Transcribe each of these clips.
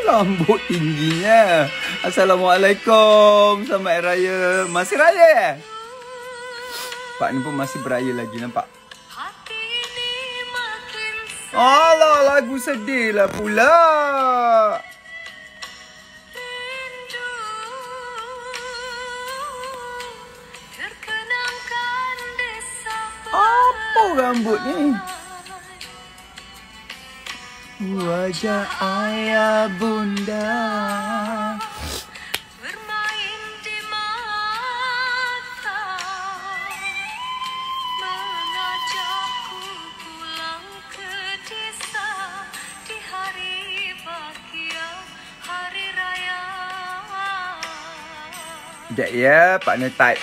Rambut tingginya. Assalamualaikum. Selamat Hari Raya. Masih raya ya? Pak ni pun masih beraya lagi, nampak? Alah, lagu sedih lah pula. Apa rambut ni? Wajah ayah bunda bermain di mata, mengajakku pulang ke desa di hari bahagia, hari raya. Sekejap ya, partner type.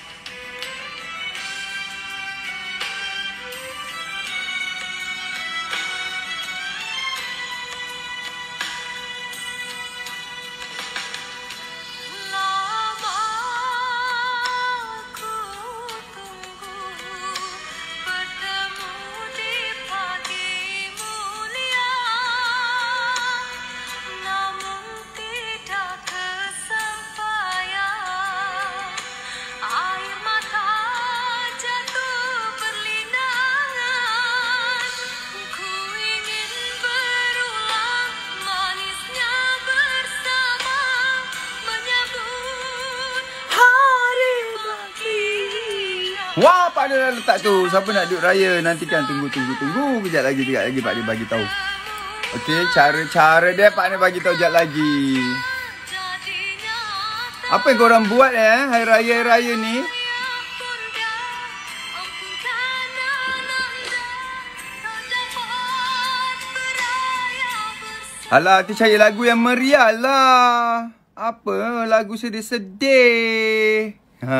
Wah, Pak Dia dah letak tu. Siapa nak duduk raya? Nantikan, tunggu. Kejap lagi Pak Dia bagi tahu. Okey, cara dia Pak Dia bagi tahu kejap lagi. Apa yang korang buat hari raya ni? Alah, tu cari lagu yang meriah lah. Apa? Lagu sedih-sedih.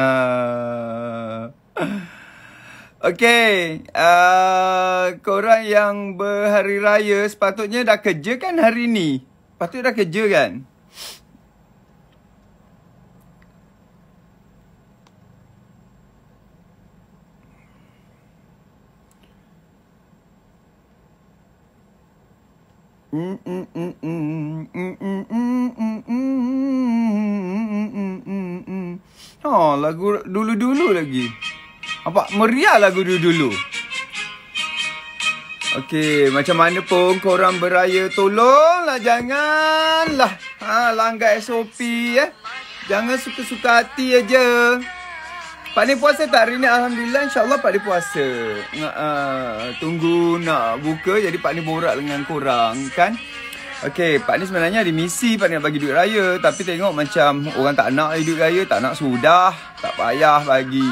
Okey, korang yang berhari raya sepatutnya dah kerja kan hari ni? Patut dah kerja kan? Oh, lagu dulu-dulu lagi. Apa meriah lagu dulu-dulu. Okey, macam mana pun korang beraya, tolonglah janganlah langgar SOP Jangan suka-suka hati aja. Pak ni puasa tak hari ni? Alhamdulillah, insya-Allah Pak ni puasa. Tunggu nak buka, jadi Pak ni borak dengan korang kan. Okey, Pak ni sebenarnya ada misi Pak ni nak bagi duit raya, tapi tengok macam orang tak nak duit raya, tak nak sudah, tak payah bagi.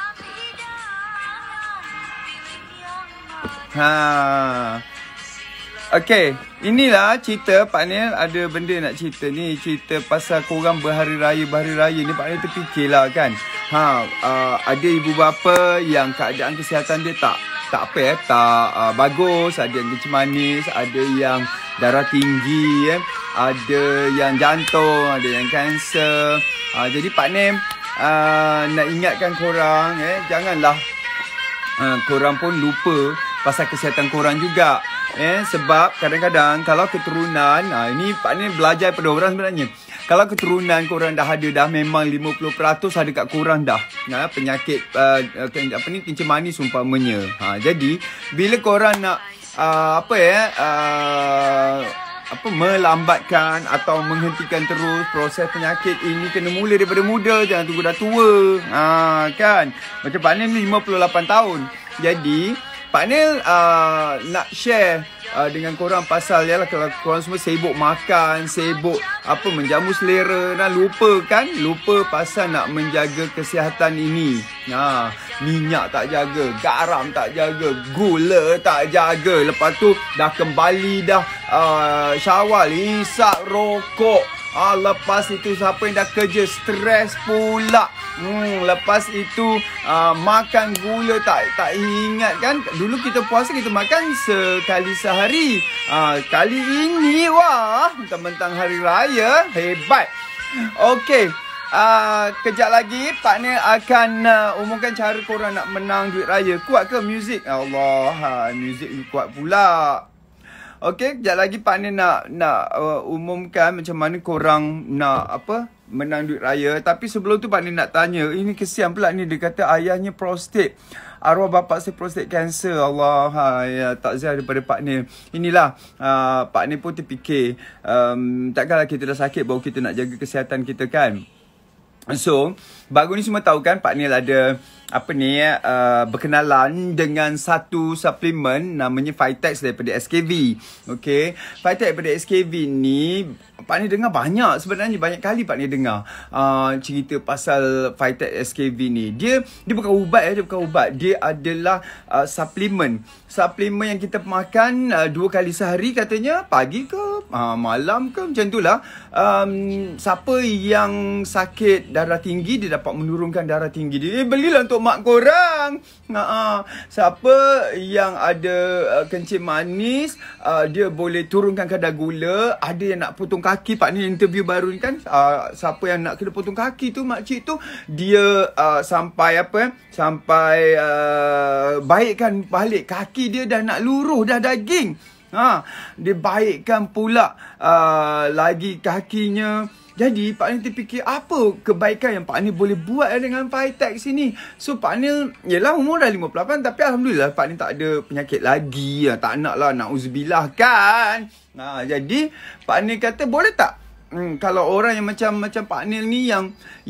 Okey, inilah cerita Pak Nil ada benda nak cerita ni, cerita pasal korang berhari raya ni. Pak Nil terfikirlah kan. Ada ibu bapa yang keadaan kesihatan dia tak bagus, ada yang kencing manis, ada yang darah tinggi, ada yang jantung, ada yang kanser. Jadi Pak Nil nak ingatkan korang, janganlah korang pun lupa pasal kesihatan korang juga. Sebab kadang-kadang kalau keturunan, ini Pak ni belajar pada orang sebenarnya. Kalau keturunan korang dah ada dah, memang 50% ada kat korang dah penyakit kencing manis umpamanya. Jadi bila korang nak melambatkan atau menghentikan terus proses penyakit ini, kena mula daripada muda, jangan tunggu dah tua. Kan macam Pak Nil ni 58 tahun. Jadi Pak Nil nak share dengan korang pasal kalau korang semua sibuk makan, sibuk menjamu selera dan lupa pasal nak menjaga kesihatan ini. Minyak tak jaga, garam tak jaga, gula tak jaga. Lepas tu dah kembali dah Syawal, hisap rokok. Lepas itu siapa yang dah kerja stres pula. Lepas itu makan gula tak ingat kan. Dulu kita puasa kita makan sekali sehari. Kali ini mentang-mentang hari raya, hebat. Okey, kejap lagi Pak Nil akan umumkan cara korang nak menang duit raya. Kuat ke muzik? Allah, muzik kuat pula. Okey, kejap lagi Pak Nil nak umumkan macam mana korang nak menang duit raya. Tapi sebelum tu Pak Nil nak tanya, ini kesian pula ni, dia kata ayahnya prostate. Arwah bapa saya prostate cancer. Allah, ya, takziah daripada Pak Nil. Inilah Pak Nil pun terfikir, takkanlah kita dah sakit baru kita nak jaga kesihatan kita kan. So, baru ni semua tahu kan Pak Nil ada berkenalan dengan satu suplemen namanya Vitex daripada SKV. Okay, Vitex daripada SKV ni Pak Nil dengar banyak, sebenarnya banyak kali Pak Nil dengar cerita pasal Vitex SKV ni. Dia bukan ubat, dia bukan ubat. Dia adalah suplemen yang kita makan 2 kali sehari katanya, pagi ke malam ke macam itulah. Siapa yang sakit darah tinggi dia dapat menurunkan darah tinggi dia. Belilah untuk mak korang. Siapa yang ada kencing manis, dia boleh turunkan kadar gula. Ada yang nak potong kaki, Pak Nil interview baru ni kan, siapa yang nak kena potong kaki tu, makcik tu, dia sampai baikkan balik kaki dia, dah nak luruh dah daging. Dia baikkan pula lagi kakinya. Jadi Pak Nil terfikir apa kebaikan yang Pak Nil boleh buat dengan Vitex ini. So Pak Nil, yelah umur dah 58, tapi Alhamdulillah Pak Nil tak ada penyakit lagi. Tak nak lah, na'uzubillah kan. Jadi Pak Nil kata boleh tak, kalau orang yang macam Pak Nil ni yang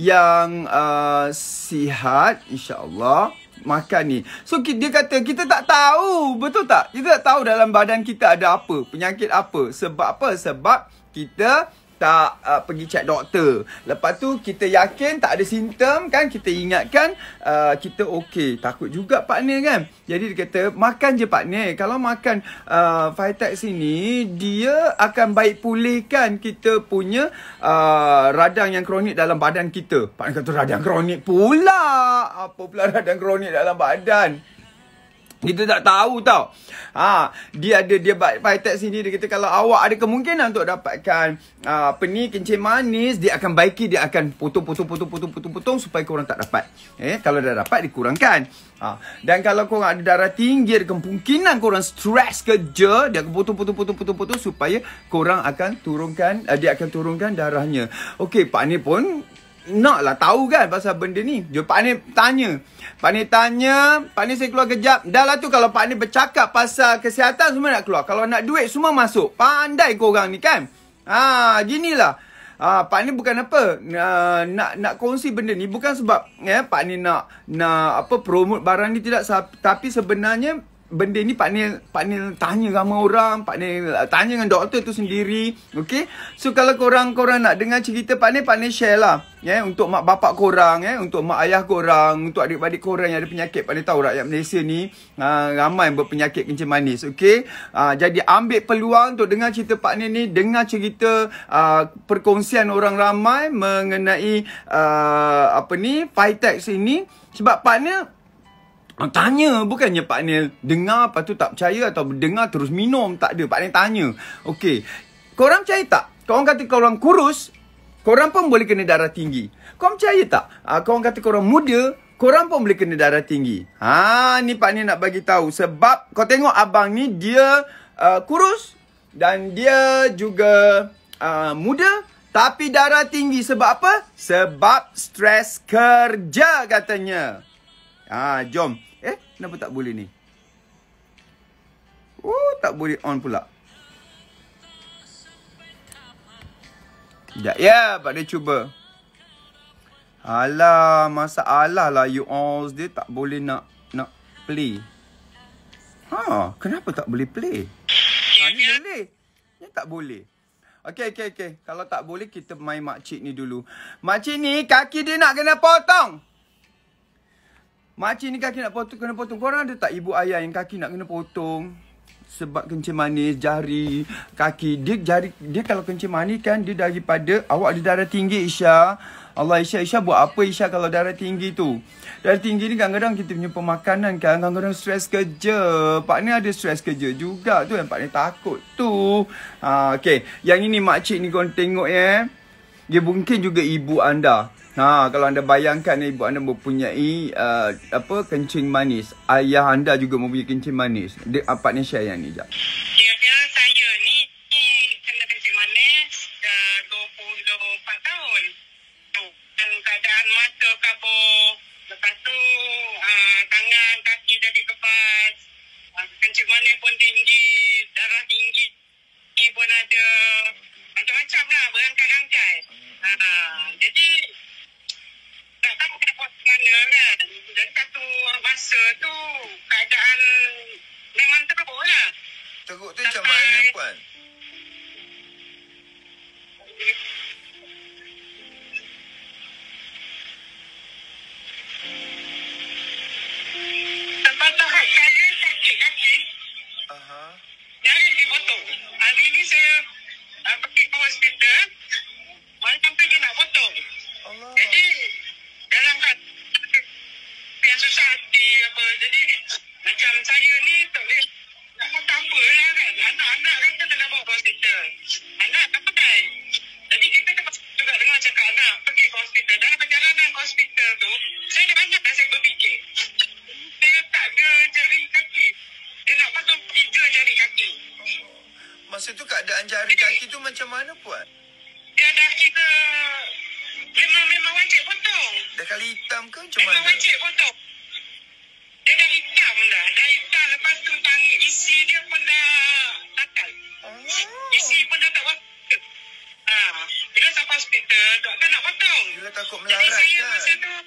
sihat, insyaAllah makan ni. So dia kata kita tak tahu, betul tak? Kita tak tahu dalam badan kita ada apa, penyakit apa. Sebab apa? Sebab kita tak pergi cek doktor. Lepas tu kita yakin tak ada simptom kan, kita ingatkan kita okey. Takut juga Pak Nil kan. Jadi dia kata makan je Pak Nil. Kalau makan Vitex ini, dia akan baik pulihkan kita punya radang yang kronik dalam badan kita. Pak Nil kata radang kronik pula. Apa pula radang kronik dalam badan? Kita tak tahu tau. Dia Vitex ni, dia kata kalau awak ada kemungkinan untuk dapatkan kencing manis, dia akan baiki, dia akan potong supaya korang tak dapat. Kalau dah dapat, dikurangkan. Dan kalau korang ada darah tinggi, ada kemungkinan korang stres kerja, dia akan potong supaya korang akan turunkan, dia akan turunkan darahnya. Okey, Pak Nil pun naklah tahu kan pasal benda ni. Pak Nil tanya, Pak Nil saya keluar kejap. Dah lah tu, kalau Pak Nil bercakap pasal kesihatan, semua nak keluar. Kalau nak duit, semua masuk. Pandai korang ni kan. Ginilah. Pak Nil bukan nak kongsi benda ni bukan sebab Pak Nil nak promote barang ni, tidak. Tapi sebenarnya benda ni Pak Nil tanya ramai orang, Pak Nil tanya dengan doktor tu sendiri. Okey. So kalau korang nak dengar cerita Pak Nil share lah. Untuk mak bapak korang, untuk mak ayah korang, untuk adik-adik korang yang ada penyakit. Pak Nil tahu rakyat Malaysia ni ramai yang berpenyakit kencing manis. Okey. Jadi ambil peluang untuk dengar cerita Pak Nil ni, dengar cerita perkongsian orang ramai mengenai Vitex ini. Sebab Pak Nil tanya, bukannya Pak Nil dengar lepas tu tak percaya atau dengar terus minum. Tak ada, Pak Nil tanya. Okey, korang percaya tak? Korang kata korang kurus, korang pun boleh kena darah tinggi. Korang percaya tak? Korang kata korang muda, korang pun boleh kena darah tinggi. Ni Pak Nil nak bagi tahu. Sebab kau tengok abang ni, dia kurus dan dia juga muda, tapi darah tinggi. Sebab apa? Sebab stres kerja katanya. Jom. Kenapa tak boleh ni? Tak boleh on pula. Sekejap ya, Pak dia cuba. Alah, masalah lah you all dia tak boleh nak play. Kenapa tak boleh play? Ni boleh. Ni tak boleh. Okey. Kalau tak boleh, kita main makcik ni dulu. Makcik ni kaki dia nak kena potong. Makcik ni kaki nak kena potong. Korang ada tak ibu ayah yang kaki nak kena potong? Sebab kencing manis, jari, kaki. Dia kalau kencing manis kan, dia daripada awak ada darah tinggi, Isya. Allah, Isya buat apa Isya kalau darah tinggi tu? Darah tinggi ni kadang-kadang kita punya pemakanan kan, kadang-kadang stres kerja. Pak ni ada stres kerja juga tu yang Pak ni takut tu. Okey, yang ini makcik ni korang tengok ya. Dia mungkin juga ibu anda. Kalau anda bayangkan ibu anda mempunyai kencing manis, ayah anda juga mempunyai kencing manis. Dia apa ni share yang ni jap. Dia saya sibuk tu macam mana, Puan? Sampai tahap saya sakit kaki. Jari dipotong. Hari ni saya pergi ke hospital. Malam tu dia nak potong. Allah. Jadi dalam yang susah hati apa. Jadi macam saya ni tak boleh nak potong apa lah kan. Anak-anak kata tak nak bawa ke hospital. Anak tak pakai. Jadi kita terpaksa juga dengar cakap anak pergi ke hospital. Dalam perjalanan ke hospital tu, saya dah banyak dah saya berfikir. Saya tak ada jari kaki. Dia nak potong 3 jari kaki. Masa tu keadaan jari kaki tu macam mana, Puan? Dia dah kira memang wajib potong. Dah kali hitam ke macam Memang mana? wajib potong. Dia dah hitam dah. Dah hitam lepas tu isi dia pun dah takal. Isi pun dah tak potong. Bila sampai hospital, doktor nak potong. Bila takut Jadi melarat saya kan? masa tu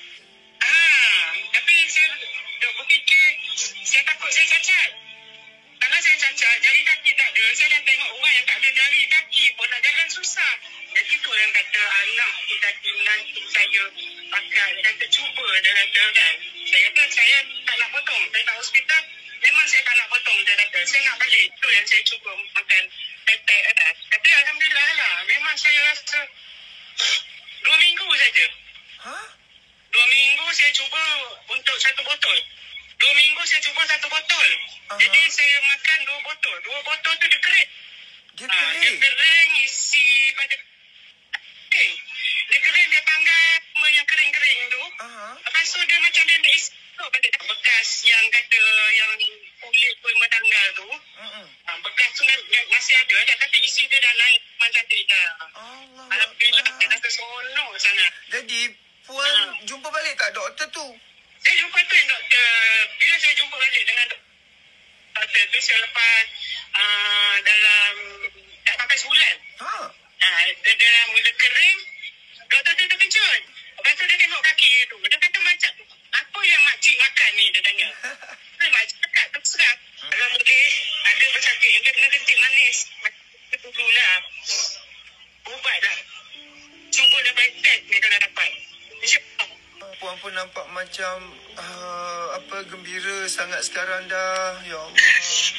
tapi saya dok berfikir saya takut saya cacat. Kalau saya cacat, jari kaki tak ada, saya dah tengok orang yang tak ada jari kaki pun nak jalan susah. Jadi tu yang kata anak tu tadi menantu saya pakai, dia kata cuba, dia kata kan. Saya kata saya tak nak potong, saya tak hospital, memang saya tak nak potong, dia kata. Saya nak balik, tu yang saya cuba makan tetek atas. Tapi Alhamdulillah lah, memang saya rasa 2 minggu saja. 2 minggu saya cuba untuk 1 botol. 2 minggu saya cuba 1 botol. Jadi saya makan 2 botol. 2 botol tu dia kering. Dia Dia kering? kering isi pada kering. Dia kering, dia tanggal yang kering-kering tu. Lepas tu dia macam dia nak isi tu pada bekas yang kata yang kulit pun tanggal tu. Bekas tu masih ada. Tapi isi dia dah naik macam tu dah. Alhamdulillah, dia rasa seronok sangat. Jadi, Puan jumpa balik tak doktor tu? Saya jumpa tu yang doktor. Bila saya jumpa balik dengan doktor tu, saya lepas dalam tak sampai sebulan. Dia dah mula kering. Doktor tu terkejut. Lepas tu dia tengok kaki tu. Dia kata macam, apa yang makcik makan ni? Dia tanya. Makcik cakap terserah. Kalau boleh, ada pesakit yang dia kena kencing manis. Macam tu lah. Ubat lah. Cuba dapat test ni kalau dapat. InsyaAllah. Puan pun nampak macam gembira sangat sekarang dah. Ya Allah.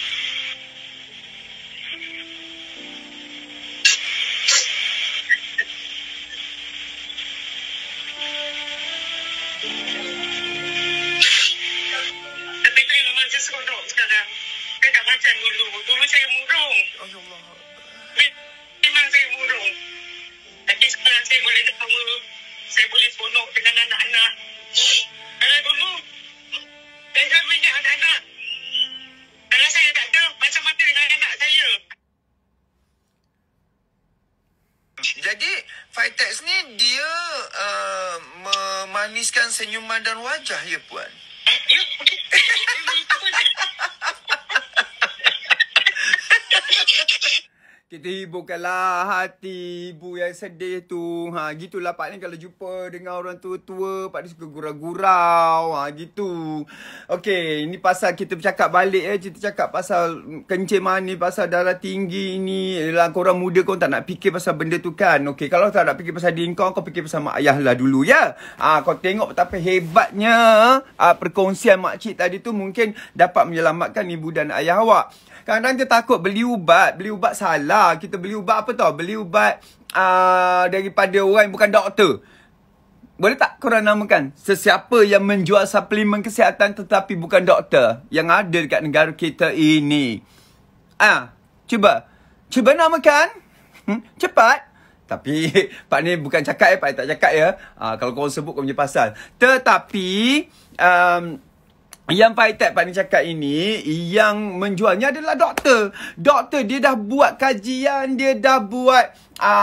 Tapi saya memang seronok sekarang. Saya tak macam dulu. Dulu saya murung. Oh ya Allah. Memang saya murung. Tapi sekarang saya boleh ketawa. Saya boleh seronok dengan anak-anak. Kalau dulu, saya selalu ingat anak-anak. Kalau saya tak ada, macam mana dengan anak saya? Jadi, Vitex ni dia memaniskan senyuman dan wajah ya, Puan? Ya, okey. Itu pun. Kita hiburkanlah hati ibu yang sedih tu. Gitulah Pak ni kalau jumpa dengan orang tua-tua, Pak ni suka gurau-gurau. Gitu. Okey, ini pasal kita bercakap balik kita cakap pasal kencing manis, pasal darah tinggi ni. Yalah, korang muda kau tak nak fikir pasal benda tu kan. Okey, kalau tak nak fikir pasal diri kau fikir pasal mak ayah lah dulu ya. Kau tengok betapa hebatnya perkongsian makcik tadi tu mungkin dapat menyelamatkan ibu dan ayah awak. Kadang-kadang kita takut beli ubat salah. Kita beli ubat apa tau? Beli ubat daripada orang yang bukan doktor. Boleh tak korang namakan sesiapa yang menjual suplemen kesihatan tetapi bukan doktor yang ada dekat negara kita ini? Cuba namakan. Cepat. Tapi Pak ni bukan cakap Pak tak cakap ya. Kalau korang sebut kau punya pasal. Tetapi yang Vitex Pak ni cakap ini, yang menjualnya adalah doktor. Doktor dia dah buat kajian, dia dah buat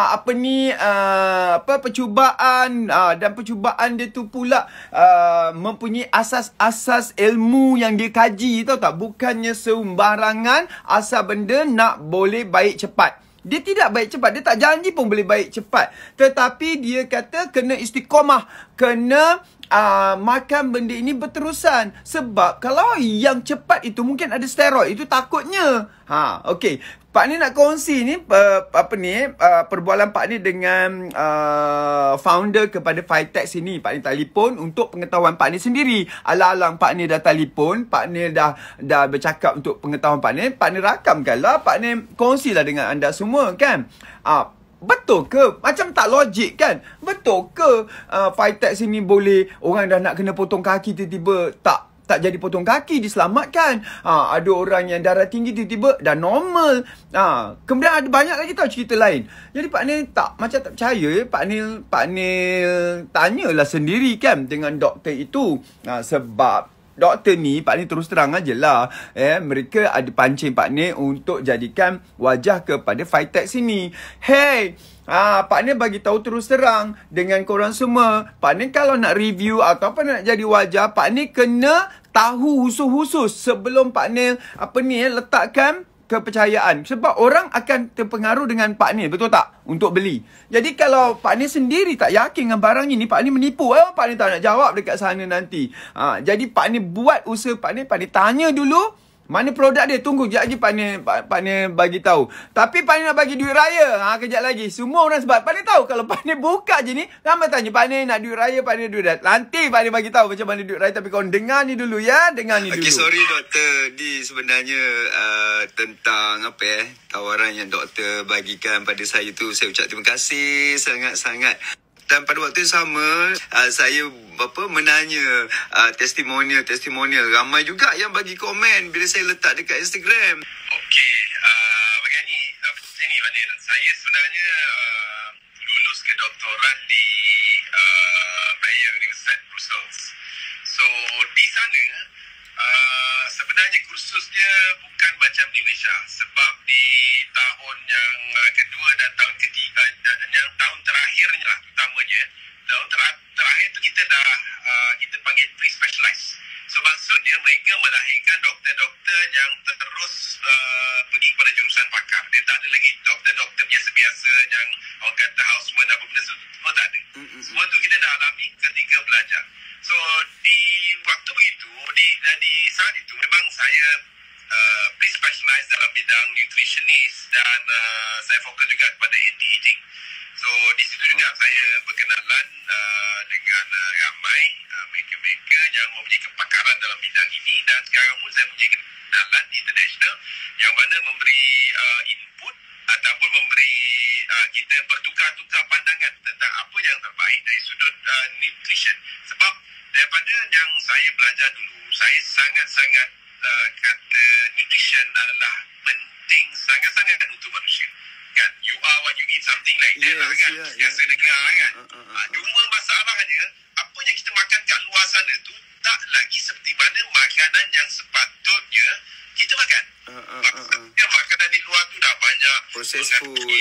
percubaan, dan percubaan dia tu pula mempunyai asas-asas ilmu yang dia kaji, tahu tak? Bukannya sembarangan asal benda nak boleh baik cepat. Dia tidak baik cepat. Dia tak janji pun boleh baik cepat. Tetapi dia kata kena istiqamah. Kena makan benda ini berterusan. Sebab kalau yang cepat itu mungkin ada steroid, itu takutnya. Okey. Pak ni nak kongsi ni perbualan Pak ni dengan founder kepada Fitex ini. Pak ni telefon untuk pengetahuan Pak ni sendiri. Alang-alang Pak ni dah telefon, Pak ni dah bercakap untuk pengetahuan Pak ni rakamkanlah, Pak ni kongsilah dengan anda semua kan. Betul ke? Macam tak logik kan? Betul ke Fitex ini boleh orang dah nak kena potong kaki tiba-tiba tak jadi potong kaki, diselamatkan. Ada orang yang darah tinggi tiba-tiba dah normal. Kemudian ada banyak lagi tahu cerita lain. Jadi Pak Nil macam tak percaya. Pak Nil tanyalah sendiri kan dengan doktor itu. Sebab doktor ni, Pak Nil terus terang ajalah. Mereka ada pancing Pak Nil untuk jadikan wajah kepada Fitex ini. Hey, Pak Nil bagi tahu terus terang dengan korang semua. Pak Nil kalau nak review atau apa nak jadi wajah, Pak Nil kena tahu khusus-khusus sebelum Pak Nil letakkan kepercayaan. Sebab orang akan terpengaruh dengan Pak Nil, betul tak? Untuk beli. Jadi kalau Pak Nil sendiri tak yakin dengan barang ini, Pak Nil menipu. Pak Nil tak nak jawab dekat sana nanti. Jadi Pak Nil buat usaha Pak Nil tanya dulu mana produk dia. Tunggu kejap lagi Pak Nil bagi tahu. Tapi Pak Nil nak bagi duit raya. Kejap lagi. Semua orang sebab Pak Nil tahu kalau Pak Nil buka je ni, ramai tanya Pak Nil nak duit raya, Pak Nil duit raya. Nanti Pak Nil bagi tahu macam mana duit raya. Tapi korang dengar ni dulu ya. Dengar ni dulu. Okey, sorry doktor. Di sebenarnya tentang tawaran yang doktor bagikan pada saya tu, saya ucap terima kasih sangat-sangat. Dan pada waktu yang sama, saya menanya testimonial. Ramai juga yang bagi komen bila saya letak dekat Instagram. Okey, begini Vanil. Saya sebenarnya lulus kedoktoran di Bayer University Brussels. So di sana sebenarnya kursus dia bukan macam di Malaysia. Sebab di tahun yang kedua dan tahun ketiga, yang tahun terakhirnya lah terutamanya, tahun terakhir tu kita panggil pre-specialized. So maksudnya mereka melahirkan doktor-doktor yang terus pergi kepada jurusan pakar. Dia tak ada lagi doktor-doktor biasa-biasa yang orang kata houseman apa benda semua tak ada. Semua tu kita dah alami ketika belajar. So di waktu begitu, di saat itu memang saya pre-specialized dalam bidang nutritionist dan saya fokus juga kepada anti-aging. So di situ juga saya berkenalan dengan ramai mereka-mereka yang mempunyai kepakaran dalam bidang ini, dan sekarang pun saya mempunyai kenalan international yang mana memberi input ataupun memberi kita bertukar-tukar pandangan tentang apa yang terbaik dari sudut nutrition. Sebab daripada yang saya belajar dulu, saya sangat-sangat kata nutrition adalah penting sangat-sangat untuk manusia. Kan? You are what you eat, something like that lah kan. Biasa dengar kan. Cuma masalahnya, apa yang kita makan kat luar sana tu tak lagi seperti mana makanan yang sepatutnya kita makan. Maksudnya makanan di luar tu dah banyak processed food,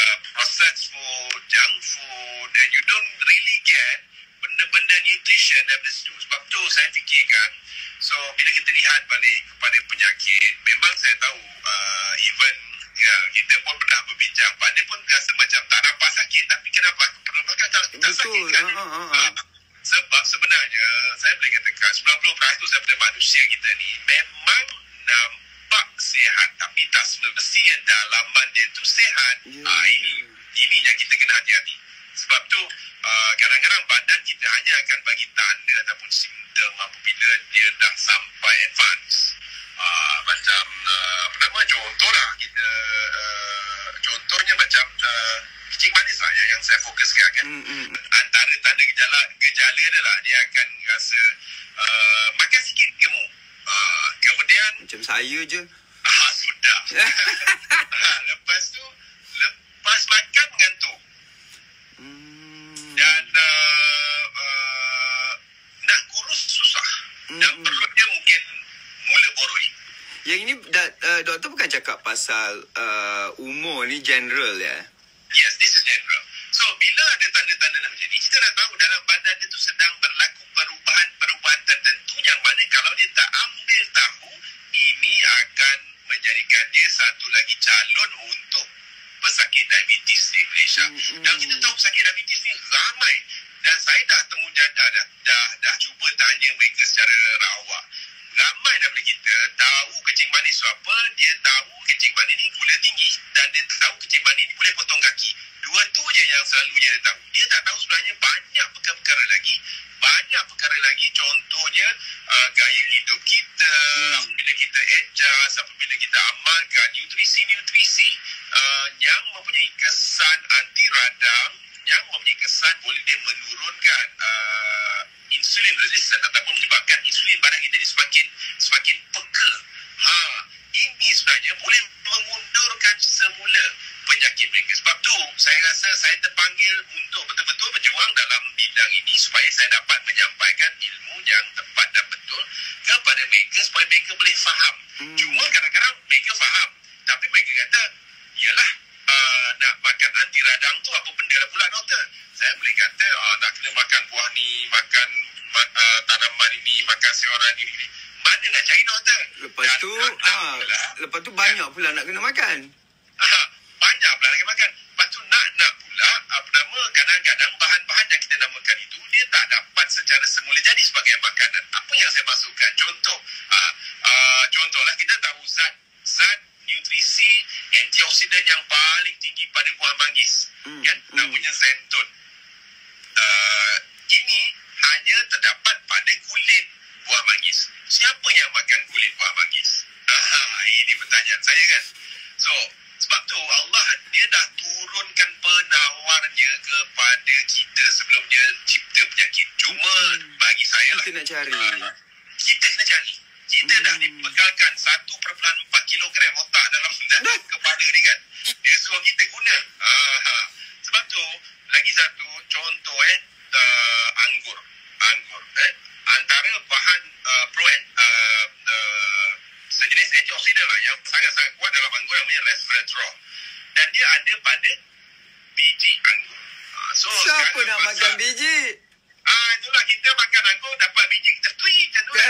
junk food, and you don't really get benda-benda nutrition daripada situ. Sebab tu saya fikirkan, so bila kita lihat balik kepada penyakit, memang saya tahu even kita pun pernah berbincang, Pak dia pun rasa macam tak nampak sakit, tapi kenapa perlu makan kalau kita sakit kan? Sebab sebenarnya saya boleh katakan 90% daripada manusia kita ni memang nampak sihat, tapi tak semestinya dalaman dia tu sihat. Ini yang kita kena hati-hati. Sebab tu kadang-kadang badan kita hanya akan bagi tanda ataupun simptom apabila dia dah sampai advance. Macam contoh lah kita contohnya macam kencing manis lah yang saya fokuskan kan. Antara tanda gejala dia lah, dia akan rasa makan sikit gemuk, kemudian macam saya je. Sudah. Lepas tu lepas makan mengantuk. Dan nak kurus susah. Dan perutnya mungkin mula boroi. Yang ini doktor bukan cakap pasal umur ni, general ya? Yes, this is general. So bila ada tanda-tanda macam ni, kita dah tahu dalam badan dia tu sedang berlaku perubahan tertentu yang mana kalau dia tak ambil tahu, ini akan menjadikan dia satu lagi calon untuk pesakit diabetes di Malaysia. Dan kita tahu pesakit diabetes ni ramai. Dan saya dah temu dah kita tahu kencing manis tu apa, dia tahu kencing manis ni gula tinggi dan dia tahu kencing manis ni boleh potong kaki. Dua tu je yang selalunya dia tahu. Dia tak tahu sebenarnya banyak perkara-perkara lagi. Banyak perkara lagi, contohnya gaya hidup kita, apabila kita adjust, apabila kita amalkan nutrisi-nutrisi yang mempunyai kesan anti radang, yang mempunyai kesan boleh dia menurunkan insulin resistant ataupun menyebabkan insulin badan kita ni semakin peka. Ini sebenarnya boleh mengundurkan semula penyakit mereka. Sebab tu saya rasa saya terpanggil untuk betul-betul berjuang dalam bidang ini supaya saya dapat menyampaikan ilmu yang tepat dan betul kepada mereka supaya mereka boleh faham. Cuma kadang-kadang mereka faham, tapi mereka kata, yalah, nak makan anti radang tu apa benda lah pula doktor? Saya boleh kata nak kena makan buah ni, makan tanaman ini, makan sayuran ini. Mana nak cari doktor? Lepas tu banyak pula nak kena makan. Banyak pula nak kena makan. Lepas tu nak pula kadang-kadang bahan-bahan yang kita namakan itu dia tak dapat secara semula jadi sebagai makanan. Apa yang saya masukkan? Contohlah kita tahu zat nutrisi antioksidan yang paling tinggi pada buah manggis, kan? Namanya zenton. Ini hanya terdapat pada kulit buah manggis. Siapa yang makan kulit buah manggis? Ini pertanyaan saya kan. So, sebab tu Allah dia dah turunkan penawarnya kepada kita sebelum dia cipta penyakit. Cuma bagi saya lah, kita nak cari. Kita kena cari. Kita dah dibekalkan 1.4 kilogram otak dalam kepala ni kan. Dia suruh kita guna. Sebab tu lagi satu contoh anggur. Antara bahan sejenis antioksidan lah yang sangat-sangat kuat dalam anggur yang namanya resveratrol. Dan dia ada pada biji anggur. Siapa nak makan biji? Itulah, kita makan anggur dapat biji kita tweet macam tu kan.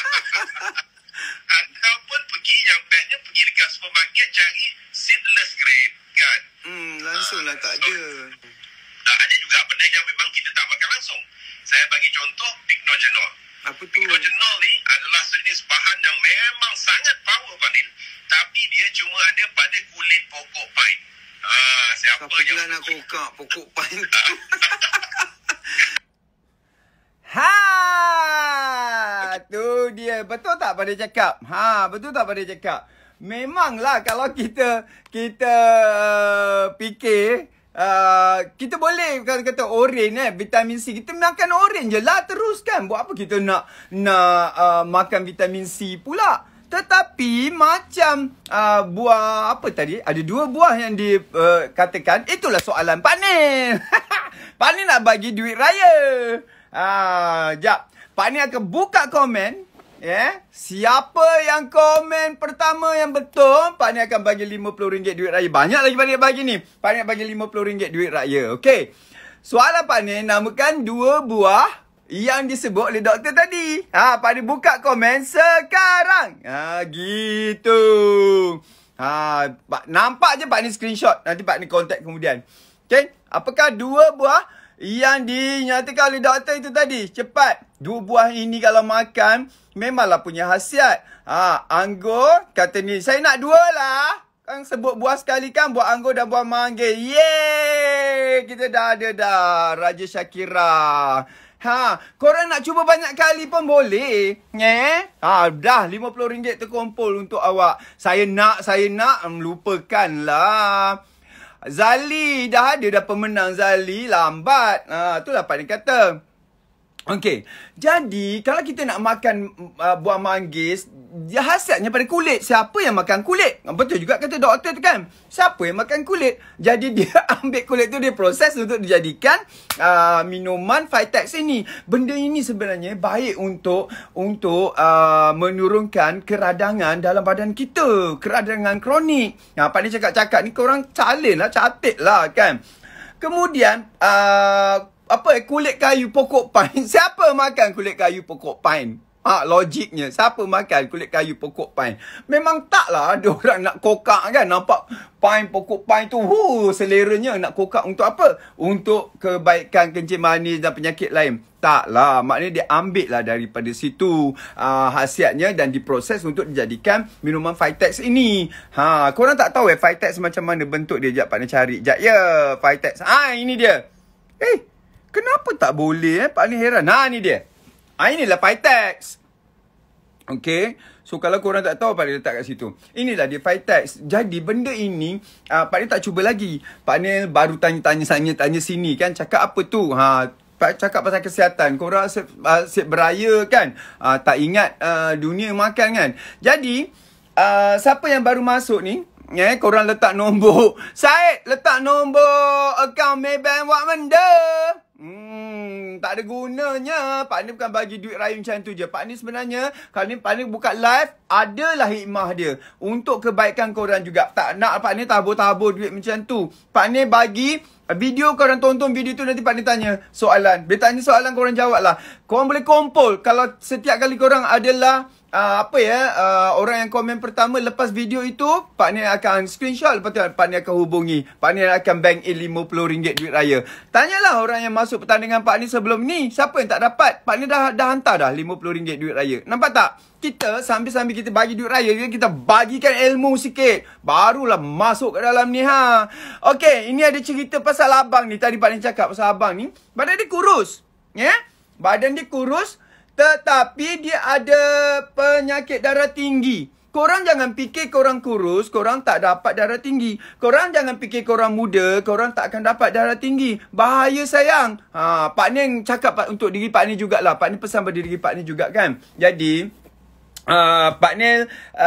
Ataupun yang bestnya pergi dekat supermarket cari seedless grape kan. Langsunglah tak ada. Ada juga benda yang memang kita tak makan langsung. Saya bagi contoh Pycnogenol. Apa tu? Pycnogenol ni adalah sejenis bahan yang memang sangat power Fadil, tapi dia cuma ada pada kulit pokok pine. Siapa yang nak kokak pokok pine tu? Tu dia. Betul tak pada cakap? Betul tak pada cakap? Memanglah kalau kita fikir kita boleh kata oren vitamin C, kita makan oren je lah terus kan. Buat apa kita nak makan vitamin C pula? Tetapi macam buah apa tadi? Ada 2 buah yang dikatakan. Itulah soalan Pak Nil. Pak Nil nak bagi duit raya. Jap. Pak Nil akan buka komen. Siapa yang komen pertama yang betul, Pak Nil akan bagi RM50 duit raya. Banyak lagi Pak Nil bagi ni. Pak Nil bagi RM50 duit raya. Okey. Soalan Pak Nil, namakan 2 buah yang disebut oleh doktor tadi. Pak Nil buka komen sekarang. Gitu. Nampak je Pak Nil screenshot. Nanti Pak Nil contact kemudian. Okey. Apakah 2 buah yang dinyatakan oleh doktor itu tadi? Cepat. 2 buah ini kalau makan memanglah punya khasiat. Anggur kata ni, saya nak 2 lah. Kan sebut buah sekali kan, buah anggur dan buah manggis. Yeay, kita dah ada dah Raja Shakira. Korang nak cuba banyak kali pun boleh. Dah RM50 terkumpul untuk awak. Saya nak, lupakanlah. Zali dah ada dah pemenang Zali, lambat. Itulah Pak Nil kata. Okey. Jadi kalau kita nak makan buah manggis, dia khasiatnya pada kulit. Siapa yang makan kulit? Betul juga kata doktor tu kan. Siapa yang makan kulit? Jadi dia ambil kulit tu, dia proses untuk dijadikan minuman Vitex ini. Benda ini sebenarnya baik untuk menurunkan keradangan dalam badan kita, keradangan kronik. Pak Nil cakap-cakap ni korang calin lah, catat lah kan. Kemudian kulit kayu pokok pine. Siapa makan kulit kayu pokok pine? Logiknya, siapa makan kulit kayu pokok pine? Memang taklah ada orang nak kokak kan. Nampak pine, pokok pine tu, seleranya nak kokak untuk apa? Untuk kebaikan kencing manis dan penyakit lain. Taklah, maknanya dia ambil lah daripada situ khasiatnya dan diproses untuk dijadikan minuman Vitex ini. Korang tak tahu Vitex macam mana bentuk dia? Sekejap Pak Ni cari. Sekejap ya, Vitex. Ini dia. Kenapa tak boleh Pak Ni heran. Ni dia. Inilah Vitex. Okay. So kalau korang tak tahu, Pak Ni letak kat situ. Inilah dia Vitex. Jadi benda ini Pak Ni tak cuba lagi. Pak Ni baru tanya sini kan. Cakap apa tu? Cakap pasal kesihatan. Korang asyik beraya kan. Tak ingat dunia makan kan. Jadi siapa yang baru masuk ni, korang letak nombor. Syed letak nombor akaun Maybank buat benda. Tak ada gunanya. Pak Ni bukan bagi duit raya macam tu je. Pak Ni sebenarnya, kalau ni Pak Ni buka live, adalah hikmah dia. Untuk kebaikan korang juga. Tak nak Pak Ni tabur-tabur duit macam tu. Pak Ni bagi video, korang tonton video tu, nanti Pak Ni tanya soalan. Dia tanya soalan, korang jawab lah. Korang boleh kumpul. Kalau setiap kali korang adalah orang yang komen pertama lepas video itu, Pak Ni akan screenshot. Lepas tu Pak Ni akan hubungi. Pak Ni akan bank in RM50 duit raya. Tanyalah orang yang masuk pertandingan Pak Ni sebelum ni, siapa yang tak dapat. Pak Ni dah hantar dah RM50 duit raya. Nampak tak? Kita sambil-sambil kita bagi duit raya, kita bagikan ilmu sikit, barulah masuk ke dalam ni. Okay, ini ada cerita pasal abang ni. Tadi Pak Ni cakap pasal abang ni, badan dia kurus. Badan dia kurus, tetapi dia ada penyakit darah tinggi. Korang jangan fikir korang kurus, korang tak dapat darah tinggi. Korang jangan fikir korang muda, korang tak akan dapat darah tinggi. Bahaya sayang. Pak Ni cakap untuk diri Pak Ni jugalah. Pak Ni pesan pada diri Pak Ni juga kan. Jadi Pak Ni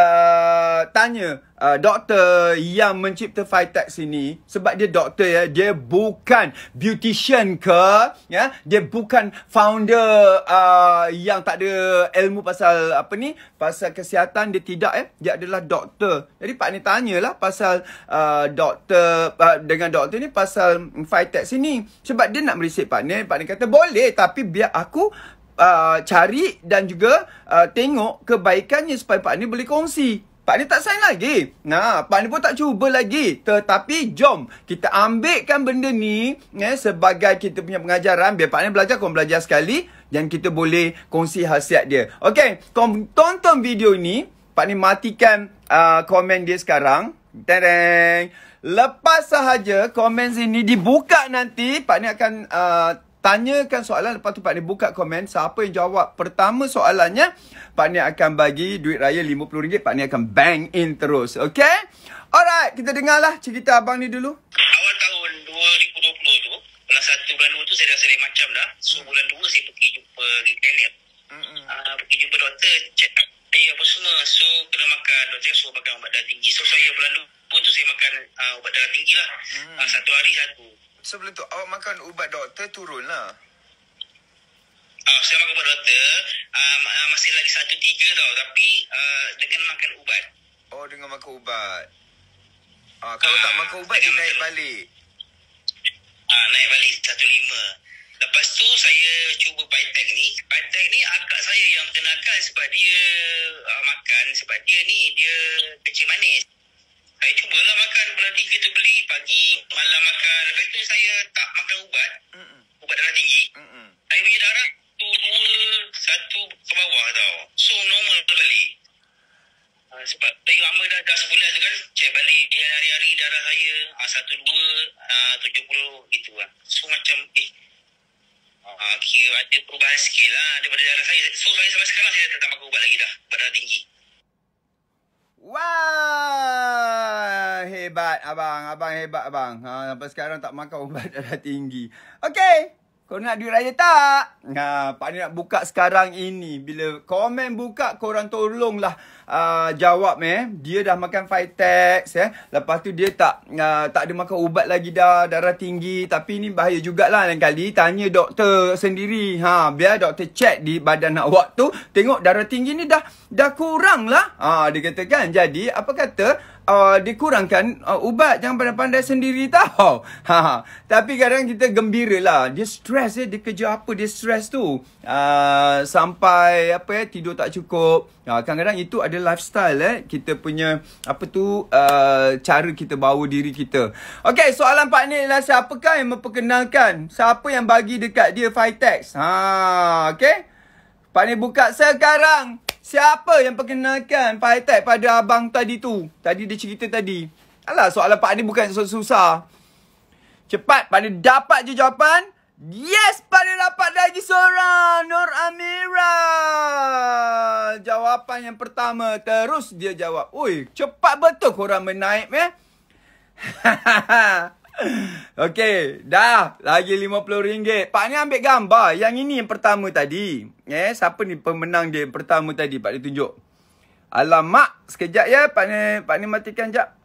tanya doktor yang mencipta Vitex ini, sebab dia doktor ya, dia bukan beautician ke, ya, dia bukan founder yang tak ada ilmu pasal pasal kesihatan, dia tidak dia adalah doktor. Jadi Pak Ni tanyalah pasal doktor dengan doktor ni pasal Vitex ini, sebab dia nak merisik Pak Ni. Pak Ni kata boleh, tapi biar aku cari dan juga tengok kebaikannya supaya Pak Ni boleh kongsi. Pak Ni tak sign lagi. Pak Ni pun tak cuba lagi. Tetapi jom kita ambilkan benda ni sebagai kita punya pengajaran. Biar Pak Ni belajar, korang belajar sekali, dan kita boleh kongsi khasiat dia. Okay, korang tonton video ni. Pak Ni matikan komen dia sekarang. Tadang. Lepas sahaja komen sini dibuka, nanti Pak Ni akan tanyakan soalan. Lepas tu Pak Ni buka komen. Siapa yang jawab pertama soalannya, Pak Ni akan bagi duit raya RM50. Pak Ni akan bank in terus. Okay? Alright, kita dengarlah cerita abang ni dulu. Awal tahun 2020 tu, bulan 1 bulan 2 tu saya dah sering macam dah. So bulan 2 saya pergi jumpa klinik. Pergi jumpa doktor, check saya apa semua. So kena makan, doktor suruh makan ubat darah tinggi. So saya bulan 2 tu saya makan ubat darah tinggi lah. 1 hari 1. Sebelum tu awak makan ubat doktor turun lah. Saya makan ubat doktor masih lagi 1.3 tau. Tapi dengan makan ubat. Oh, dengan makan ubat. Kalau tak makan ubat dia naik balik. Naik balik 1.5. Lepas tu saya cuba Vitex ni. Vitex ni akak saya yang kenalkan sebab dia makan. Sebab dia ni dia kencing manis. Saya cubalah makan bulan 3 tu, beli pagi malam makan. Lepas tu saya tak makan ubat. Ubat darah tinggi. Saya punya darah 1 ke bawah tau. So normal balik. Sebab tengok lama dah sebulan tu kan, cek balik hari-hari darah saya 1, 2, 70 gitu lah. So macam kira ada perubahan sikit lah daripada darah saya. So saya sampai sekarang saya tak makan ubat lagi dah, darah tinggi. Wah, hebat abang. Abang hebat abang. Sampai sekarang tak makan ubat darah tinggi. Okay, korang nak duit raya tak? Pak Ni nak buka sekarang ini. Bila komen buka, korang tolonglah jawab dia dah makan Vitex lepas tu dia tak ada makan ubat lagi dah, darah tinggi. Tapi ni bahaya jugalah, lain kali tanya doktor sendiri. Biar doktor check di badan awak tu, tengok darah tinggi ni dah kurang lah. Dia kata kan. Jadi apa kata, dia kurangkan ubat. Jangan pandai-pandai sendiri tau. Tapi kadang kita gembira lah. Dia straight stress dia kerja apa dia stress tu. Sampai tidur tak cukup. Kadang-kadang itu ada lifestyle kita punya cara kita bawa diri kita. Okey, soalan Pak Nil ialah siapakah yang memperkenalkan? Siapa yang bagi dekat dia Vitex? Okey. Pak Nil buka sekarang. Siapa yang perkenalkan Vitex pada abang tadi tu? Tadi dia cerita tadi. Alah, soalan Pak Nil bukan susah. Cepat, Pak Nil dapat je jawapan. Yes, Pak Nil dapat lagi seorang. Nur Amira. Jawapan yang pertama. Terus dia jawab. Oi, cepat betul korang menaip Okey, dah. Lagi RM50. Pak Nil ambil gambar. Yang ini yang pertama tadi. Siapa ni pemenang dia yang pertama tadi? Pak Nil tunjuk. Alamak, sekejap ya. Pak Nil matikan sekejap.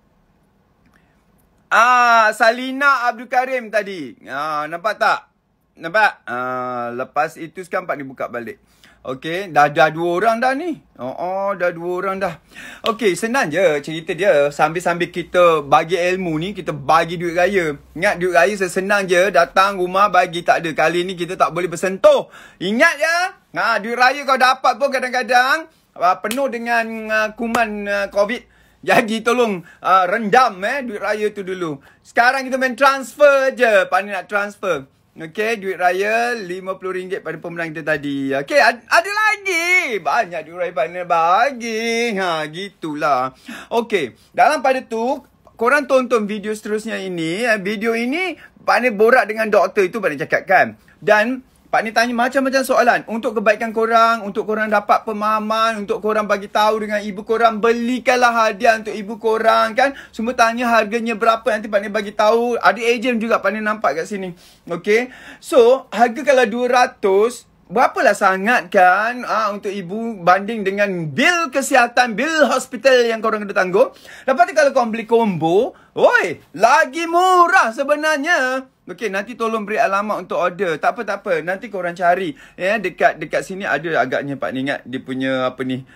Salina Abdul Karim tadi. Nampak tak? Nampak? Lepas itu sekarang Pak Nil buka balik. Okey, dah 2 orang dah ni. Dah 2 orang dah. Okey, senang je cerita dia. Sambil-sambil kita bagi ilmu ni, kita bagi duit raya. Ingat duit raya senang je. Datang rumah bagi, tak ada. Kali ni kita tak boleh bersentuh. Ingat ya. Duit raya kau dapat pun kadang-kadang penuh dengan kuman COVID. Jadi tolong rendam duit raya tu dulu. Sekarang kita main transfer je. Pak Nil nak transfer. Okey, duit raya RM50 pada pemenang kita tadi. Okey, ada lagi. Banyak duit raya Pak Nil bagi. Gitulah. Okey, dalam pada tu korang tonton video seterusnya ini. Video ini Pak Nil borak dengan doktor itu Pak Nil cakap kan. Dan Pak Nil tanya macam-macam soalan. Untuk kebaikan korang, untuk korang dapat pemahaman, untuk korang bagi tahu dengan ibu korang, belikanlah hadiah untuk ibu korang kan. Semua tanya harganya berapa, nanti Pak Nil bagi tahu. Ada ejen juga Pak Nil nampak kat sini. Okey. So, harga kalau 200, berapalah sangat kan untuk ibu banding dengan bil kesihatan, bil hospital yang korang kena tanggung. Lepas tu kalau korang beli combo, lagi murah sebenarnya. Okey, nanti tolong beri alamat untuk order. Tak apa. Nanti korang cari. Dekat sini ada agaknya Pak Nil ingat dia punya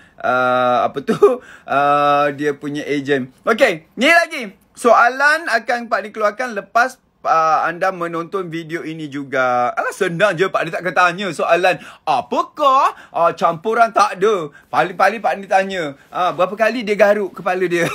dia punya ejen. Okey, ni lagi. Soalan akan Pak Nil keluarkan lepas anda menonton video ini juga. Alah, senang je Pak Nil tak akan tanya soalan. Apakah campuran? Tak ada. Paling-paling Pak Nil tanya. Berapa kali dia garuk kepala dia.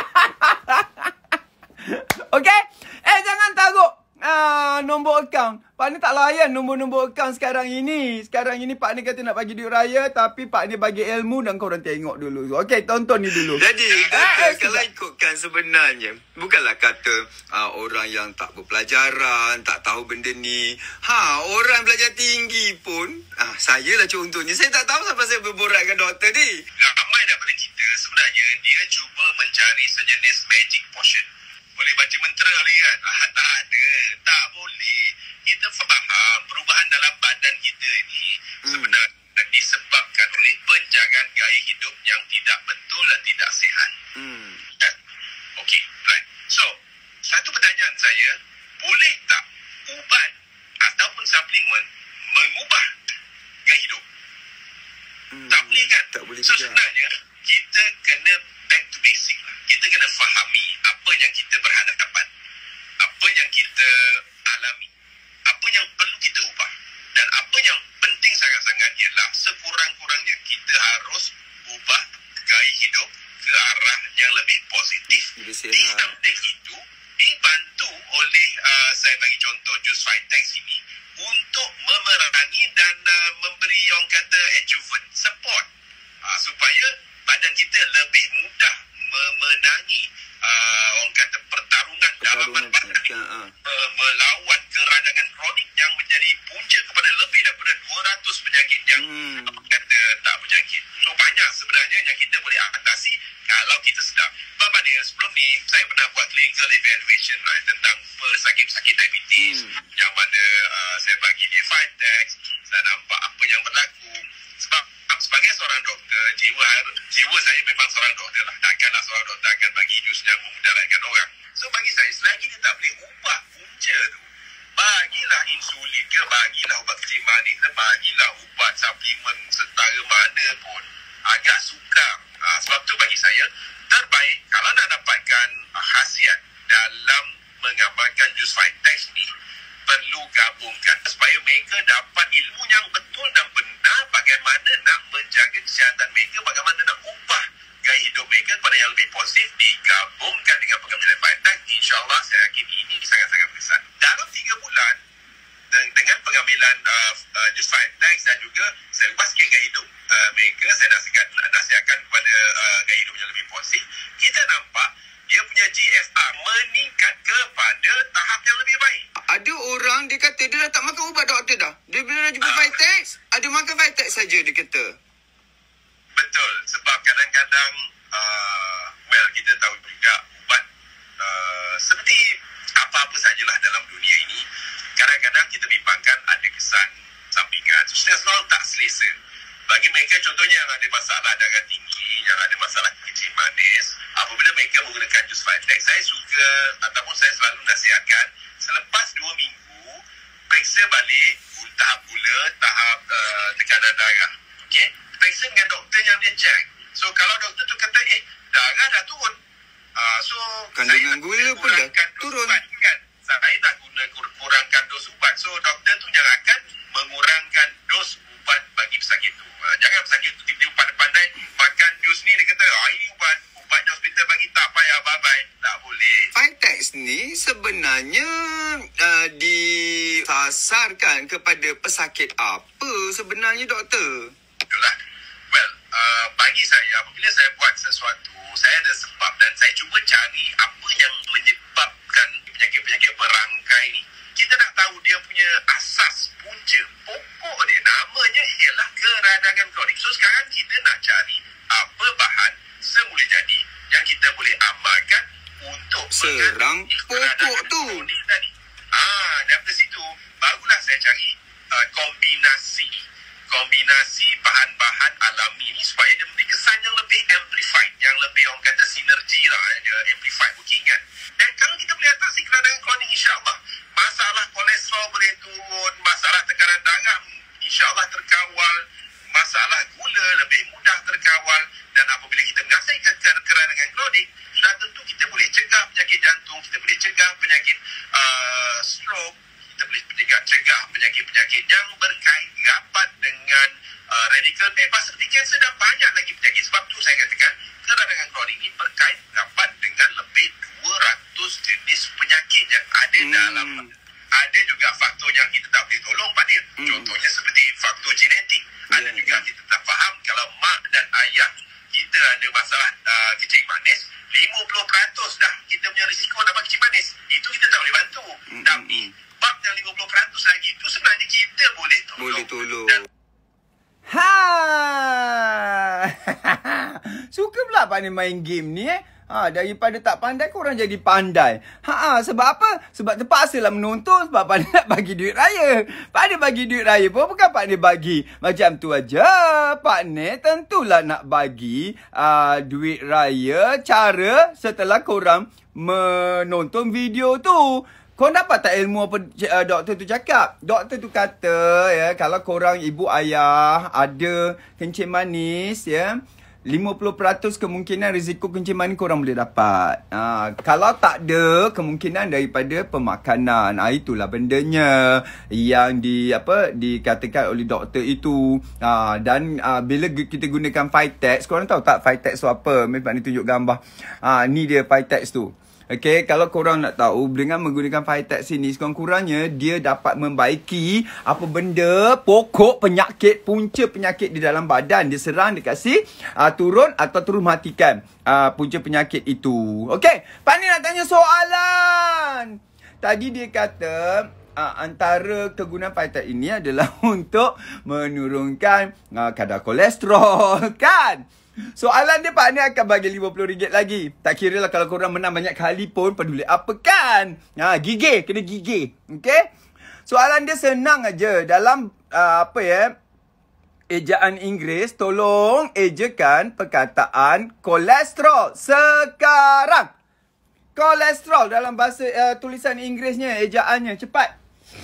Okey? Jangan taruh nombor akaun. Pak Nil tak layan nombor akaun sekarang ini. Sekarang ini Pak Nil kata nak bagi duit raya, tapi Pak Nil bagi ilmu dan korang tengok dulu. Okey, tonton ni dulu. Jadi kalau ikutkan sebenarnya, bukanlah kata orang yang tak berpelajaran, tak tahu benda ni. Orang belajar tinggi pun, saya lah contohnya, saya tak tahu sampai saya berborak dengan doktor ni. Ramai daripada kita sebenarnya dia cuba mencari sejenis magic potion. Boleh baca mentera lagi kan? Tak ada. Tak boleh. Kita faham perubahan dalam badan kita ni sebenarnya disebabkan oleh penjagaan gaya hidup yang tidak betul dan tidak sihat. Okey, right. So, satu pertanyaan saya, boleh tak ubat ataupun suplemen mengubah gaya hidup? Tak boleh kan? Tak boleh so, juga. Sebenarnya, kita kena back to basic lah. Kita kena fahami apa yang kita berhadapan, apa yang kita alami, apa yang perlu kita ubah. Dan apa yang penting sangat-sangat ialah sekurang-kurangnya kita harus ubah gaya hidup ke arah yang lebih positif. Di samping itu, dibantu oleh, saya bagi contoh jus Vitex ini, untuk memerangi dan memberi orang kata adjuvant support, supaya badan kita lebih mudah memenangi orang kata pertarungan dalam badan melawan keradangan kronik yang menjadi punca kepada lebih daripada 200 penyakit yang kata tak berjangkit. So banyak sebenarnya yang kita boleh atasi kalau kita sedar. Bapak ni sebelum ni saya pernah buat clinical evaluation tentang pesakit-pesakit diabetes, yang mana saya bagi dia Vitex, saya nampak apa yang berlaku. Sebab sebagai seorang doktor, jiwa saya memang seorang doktor lah. Takkanlah seorang doktor akan bagi jus yang memudaratkan orang. So bagi saya, selagi dia tak boleh ubah punca tu, bagilah insulin ke, bagilah ubat kecil manis ke, bagilah ubat suplemen setara mana pun, agak sukar. Sebab tu bagi saya, terbaik kalau nak dapatkan khasiat dalam mengamalkan jus Vitex ni, perlu gabungkan supaya mereka dapat ilmu yang betul dan benar bagaimana nak menjaga kesihatan mereka, bagaimana nak ubah gaya hidup mereka kepada yang lebih positif, digabungkan dengan pengambilan Vitex. InsyaAllah saya yakin ini sangat-sangat berkesan. Dalam 3 bulan dengan pengambilan jus Vitex dan juga saya ubah sikit gaya hidup mereka, saya nasihatkan kepada gaya hidup yang lebih positif, kita nampak dia punya GFR meningkat kepada tahap yang lebih baik. Ada orang dia kata dia dah tak makan ubat doktor dah. Dia bila dah jumpa Vitex, ada makan Vitex saja dia kata. Betul, sebab kadang-kadang kita tahu juga ubat seperti apa-apa sajalah dalam dunia ini, kadang-kadang kita bimbangkan ada kesan sampingan. So, selalu tak selesa. Bagi mereka contohnya yang ada masalah darah tinggi, yang ada masalah kencing manis, apabila mereka menggunakan jus Vitex, saya suka ataupun saya selalu nasihatkan selepas 2 minggu periksa balik tahap gula, tahap tekanan darah. Okey, periksa dengan doktor yang dia check. So kalau doktor tu kata darah dah turun, so kandungan gula pun dah turun kan, saya nak kurangkan dos ubat. So doktor tu yang akan mengurangkan dos ubat bagi pesakit tu. Jangan pesakit tu tiba-tiba pandai-pandai makan jus ni, dia kata ini ubat di hospital bagi tak payah, bye-bye. Tak boleh. Vitex ni sebenarnya disasarkan kepada pesakit apa sebenarnya doktor? Itulah. Well, bagi saya, apabila saya buat sesuatu, saya ada sebab dan saya cuba cari apa yang menyebabkan penyakit-penyakit berangkai ni. Kita nak tahu dia punya asas, punca, pokok dia. Namanya ialah keradangan kronik. So sekarang kita nak cari apa bahan semula jadi yang kita boleh amalkan untuk serang pokok tu. Dari situ barulah saya cari kombinasi bahan-bahan alami ni supaya dia memberi kesan yang lebih amplified, yang lebih orang kata sinergi lah, dia amplified working kan. Dan kalau kita boleh atasi keradangan kronik, insyaAllah masalah kolesterol boleh turun, masalah tekanan darah insyaAllah terkawal, masalah gula lebih mudah terkawal. Dan apabila kita mengatasi keradangan kronik, sudah tentu kita boleh cegah penyakit jantung, kita boleh cegah penyakit stroke, kita boleh cegah penyakit-penyakit yang berkait rapat dengan radikal bebas seperti kanser dan banyak lagi penyakit. Sebab tu saya katakan keradangan kronik ini berkait rapat dengan lebih 200 jenis penyakit yang ada dalam. Ada juga faktor yang kita tak boleh tolong, Pak Nil. Contohnya seperti faktor genetik. Ada juga kita tak faham kalau mak dan ayah kita ada masalah kencing manis, 50% dah kita punya risiko dapat kencing manis. Itu kita tak boleh bantu. Tapi bab yang 50% lagi itu sebenarnya kita boleh tolong. Boleh tolong. Suka pula Pak Nil main game ni daripada tak pandai korang jadi pandai. Sebab apa? Sebab terpaksalah menonton sebab Pak Nil nak bagi duit raya. Pak Nil bagi duit raya pun bukan Pak Nil bagi macam tu aja. Pak Nil tentulah nak bagi duit raya cara setelah korang menonton video tu. Korang dapat tak ilmu apa doktor tu cakap? Doktor tu kata kalau korang ibu ayah ada kencing manis 50% kemungkinan risiko kencing manis korang boleh dapat. Kalau tak ada, kemungkinan daripada pemakanan. Itulah bendanya yang dikatakan oleh doktor itu. Dan bila kita gunakan Vitex, korang tahu tak Vitex tu apa? Mereka ni tunjuk gambar. Ni dia Vitex tu. Okay, kalau korang nak tahu, dengan menggunakan Vitex ini, sekurang-kurangnya dia dapat membaiki apa benda, pokok penyakit, punca penyakit di dalam badan. Dia serang, dia kasih turun atau terus matikan punca penyakit itu. Okay, Pak Nil nak tanya soalan. Tadi dia kata antara kegunaan Vitex ini adalah untuk menurunkan kadar kolesterol, kan? Soalan dia Pak Nil akan bagi RM50 lagi. Tak kira lah kalau korang menang banyak kali pun peduli apa kan. Gigih, kena gigih. Okay? Soalan dia senang aja. Dalam ejaan Inggeris, tolong ejakan perkataan kolesterol sekarang. Kolesterol dalam bahasa tulisan Inggerisnya, ejaannya. Cepat.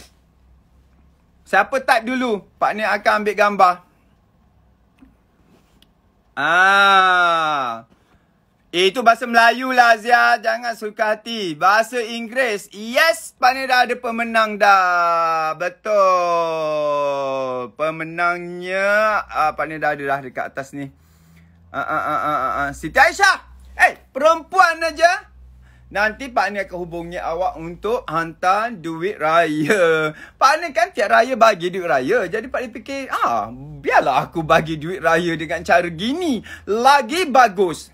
Siapa type dulu? Pak Nil akan ambil gambar. Itu bahasa Melayu lah, Zia. Jangan suka hati. Bahasa Inggeris. Yes, Pak Ni dah ada pemenang dah. Betul. Pemenangnya Pak Ni dah ada dah dekat atas ni. Siti Aisyah. Perempuan aja. Nanti Pak Ni akan hubungi awak untuk hantar duit raya. Pak Ni kan tiap raya bagi duit raya. Jadi Pak Ni fikir, biarlah aku bagi duit raya dengan cara gini. Lagi bagus.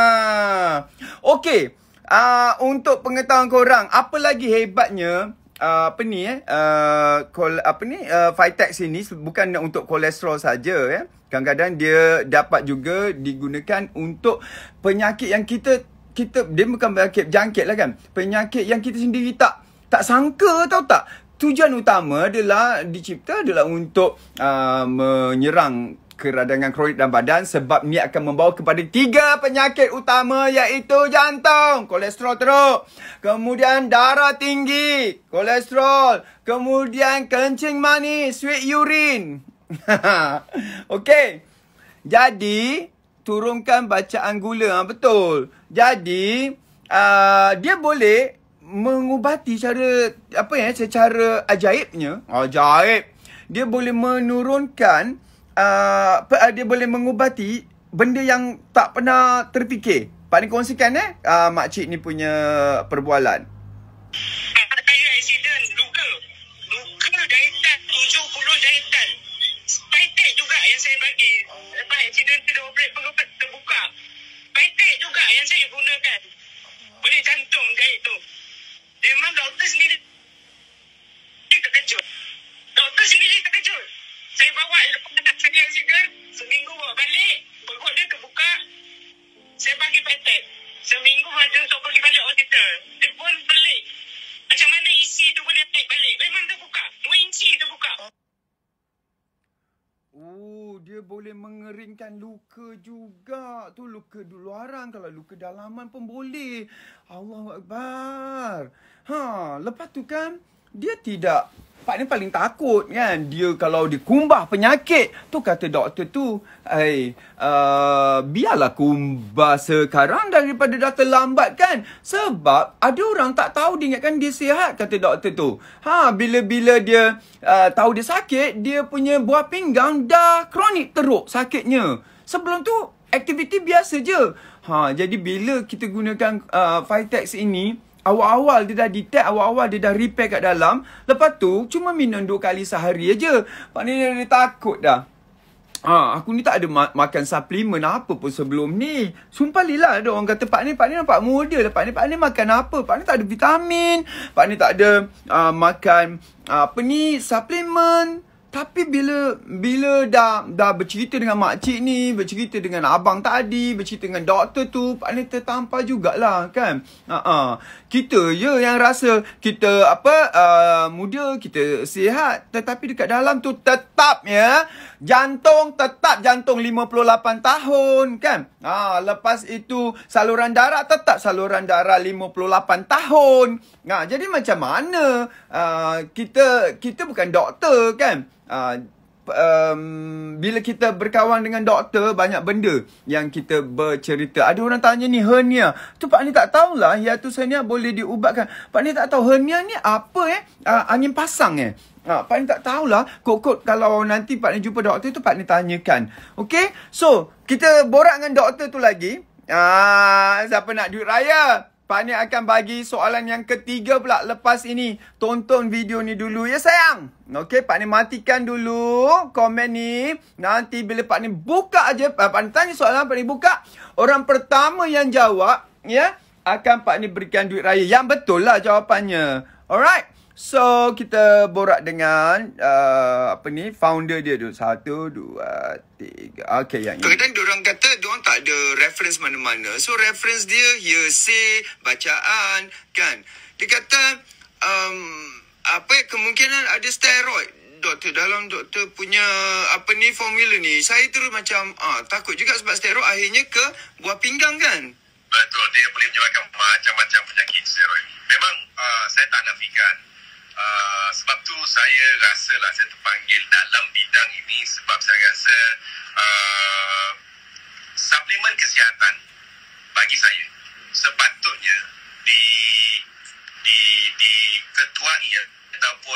Okey. Untuk pengetahuan korang, apa lagi hebatnya Vitex ini bukan untuk kolesterol saja ya. Kadang-kadang dia dapat juga digunakan untuk penyakit yang kita dia bukan penyakit jangkit lah kan. Penyakit yang kita sendiri tak sangka, tahu tak? Tujuan utama dicipta adalah untuk menyerang keradangan kronik dalam badan sebab ni akan membawa kepada 3 penyakit utama iaitu jantung, kolesterol teruk, kemudian darah tinggi, kolesterol, kemudian kencing manis, sweet urine. Okey. Jadi turunkan bacaan gula. Betul. Jadi dia boleh mengubati secara ajaibnya. Ajaib. Dia boleh menurunkan dia boleh mengubati benda yang tak pernah terfikir. Pak Ni kongsikan makcik ni punya perbualan. Saya accident luka jahitan 70 jahitan. Vitex juga yang saya bagi. Lepas accident tu dah operate pengepat terbuka. Vitex juga yang saya gunakan. Boleh jantung jahit tu. Memang doktor sendiri terkejut. Saya bawa lepas anak saya accident. Seminggu bawa balik. Perut dia terbuka. Saya bagi Vitex. Seminggu saja untuk pergi balik hospital. Dia pun pelik. Macam mana isi tu boleh naik balik. Memang terbuka. 2 inci terbuka. Dia boleh mengeringkan luka juga. Tu luka luaran. Kalau luka dalaman pun boleh. Allahu Akbar. Lepas tu kan, dia tidak... Pak Ni paling takut kan. Dia kalau dikumbah penyakit. Tu kata doktor tu. Biarlah kumbah sekarang daripada dah terlambat kan. Sebab ada orang tak tahu dia ingatkan dia sihat. Kata doktor tu. Bila-bila dia tahu dia sakit. Dia punya buah pinggang dah kronik teruk sakitnya. Sebelum tu aktiviti biasa je. Jadi bila kita gunakan Vitex ini. Awal-awal dia dah detect, awal-awal dia dah repair kat dalam. Lepas tu, cuma minum 2 kali sehari aja. Pak Ni dia takut dah. Aku ni tak ada makan suplemen apa pun sebelum ni. Sumpah Lila, ada orang kata, Pak Ni nampak muda lah. Pak Ni makan apa? Pak Ni tak ada vitamin. Pak Ni tak ada makan suplemen. Tapi bila dah bercerita dengan makcik ni, bercerita dengan abang tadi, bercerita dengan doktor tu, Pak Ni tertampar jugalah kan. Kita je yang rasa kita muda, kita sihat. Tetapi dekat dalam tu tetap jantung 58 tahun kan. Lepas itu saluran darah tetap saluran darah 58 tahun. Jadi macam mana kita bukan doktor kan. Bila kita berkawan dengan doktor, banyak benda yang kita bercerita. Ada orang tanya ni hernia. Tu Pak Ni tak tahulah hiatus hernia boleh diubatkan. Pak Ni tak tahu hernia ni apa angin pasang Pak Ni tak tahulah. Kok kalau nanti Pak Ni jumpa doktor tu, Pak Ni tanyakan. Okay. So kita borak dengan doktor tu lagi. Siapa nak duit raya? Pak Ni akan bagi soalan yang ketiga pula lepas ini. Tonton video ni dulu ya sayang. Okey, Pak Ni matikan dulu komen ni. Nanti bila Pak Ni buka aja, Pak Ni tanya soalan, Pak Ni buka. Orang pertama yang jawab, akan Pak Ni berikan duit raya. Yang betul lah jawapannya. Alright. So, kita borak dengan founder dia dulu. 1, 2, 3. Okay, yang ini. Kadang-kadang diorang kata diorang tak ada reference mana-mana. So, reference dia hearsay, bacaan, kan. Dia kata, kemungkinan ada steroid. Doktor, dalam doktor punya formula ni, saya terus macam takut juga sebab steroid akhirnya ke buah pinggang kan. Betul, dia boleh menyebabkan macam-macam penyakit steroid. Memang saya tak nafikan. Sebab tu saya rasalah saya terpanggil dalam bidang ini sebab saya rasa suplemen kesihatan bagi saya sepatutnya diketuai ataupun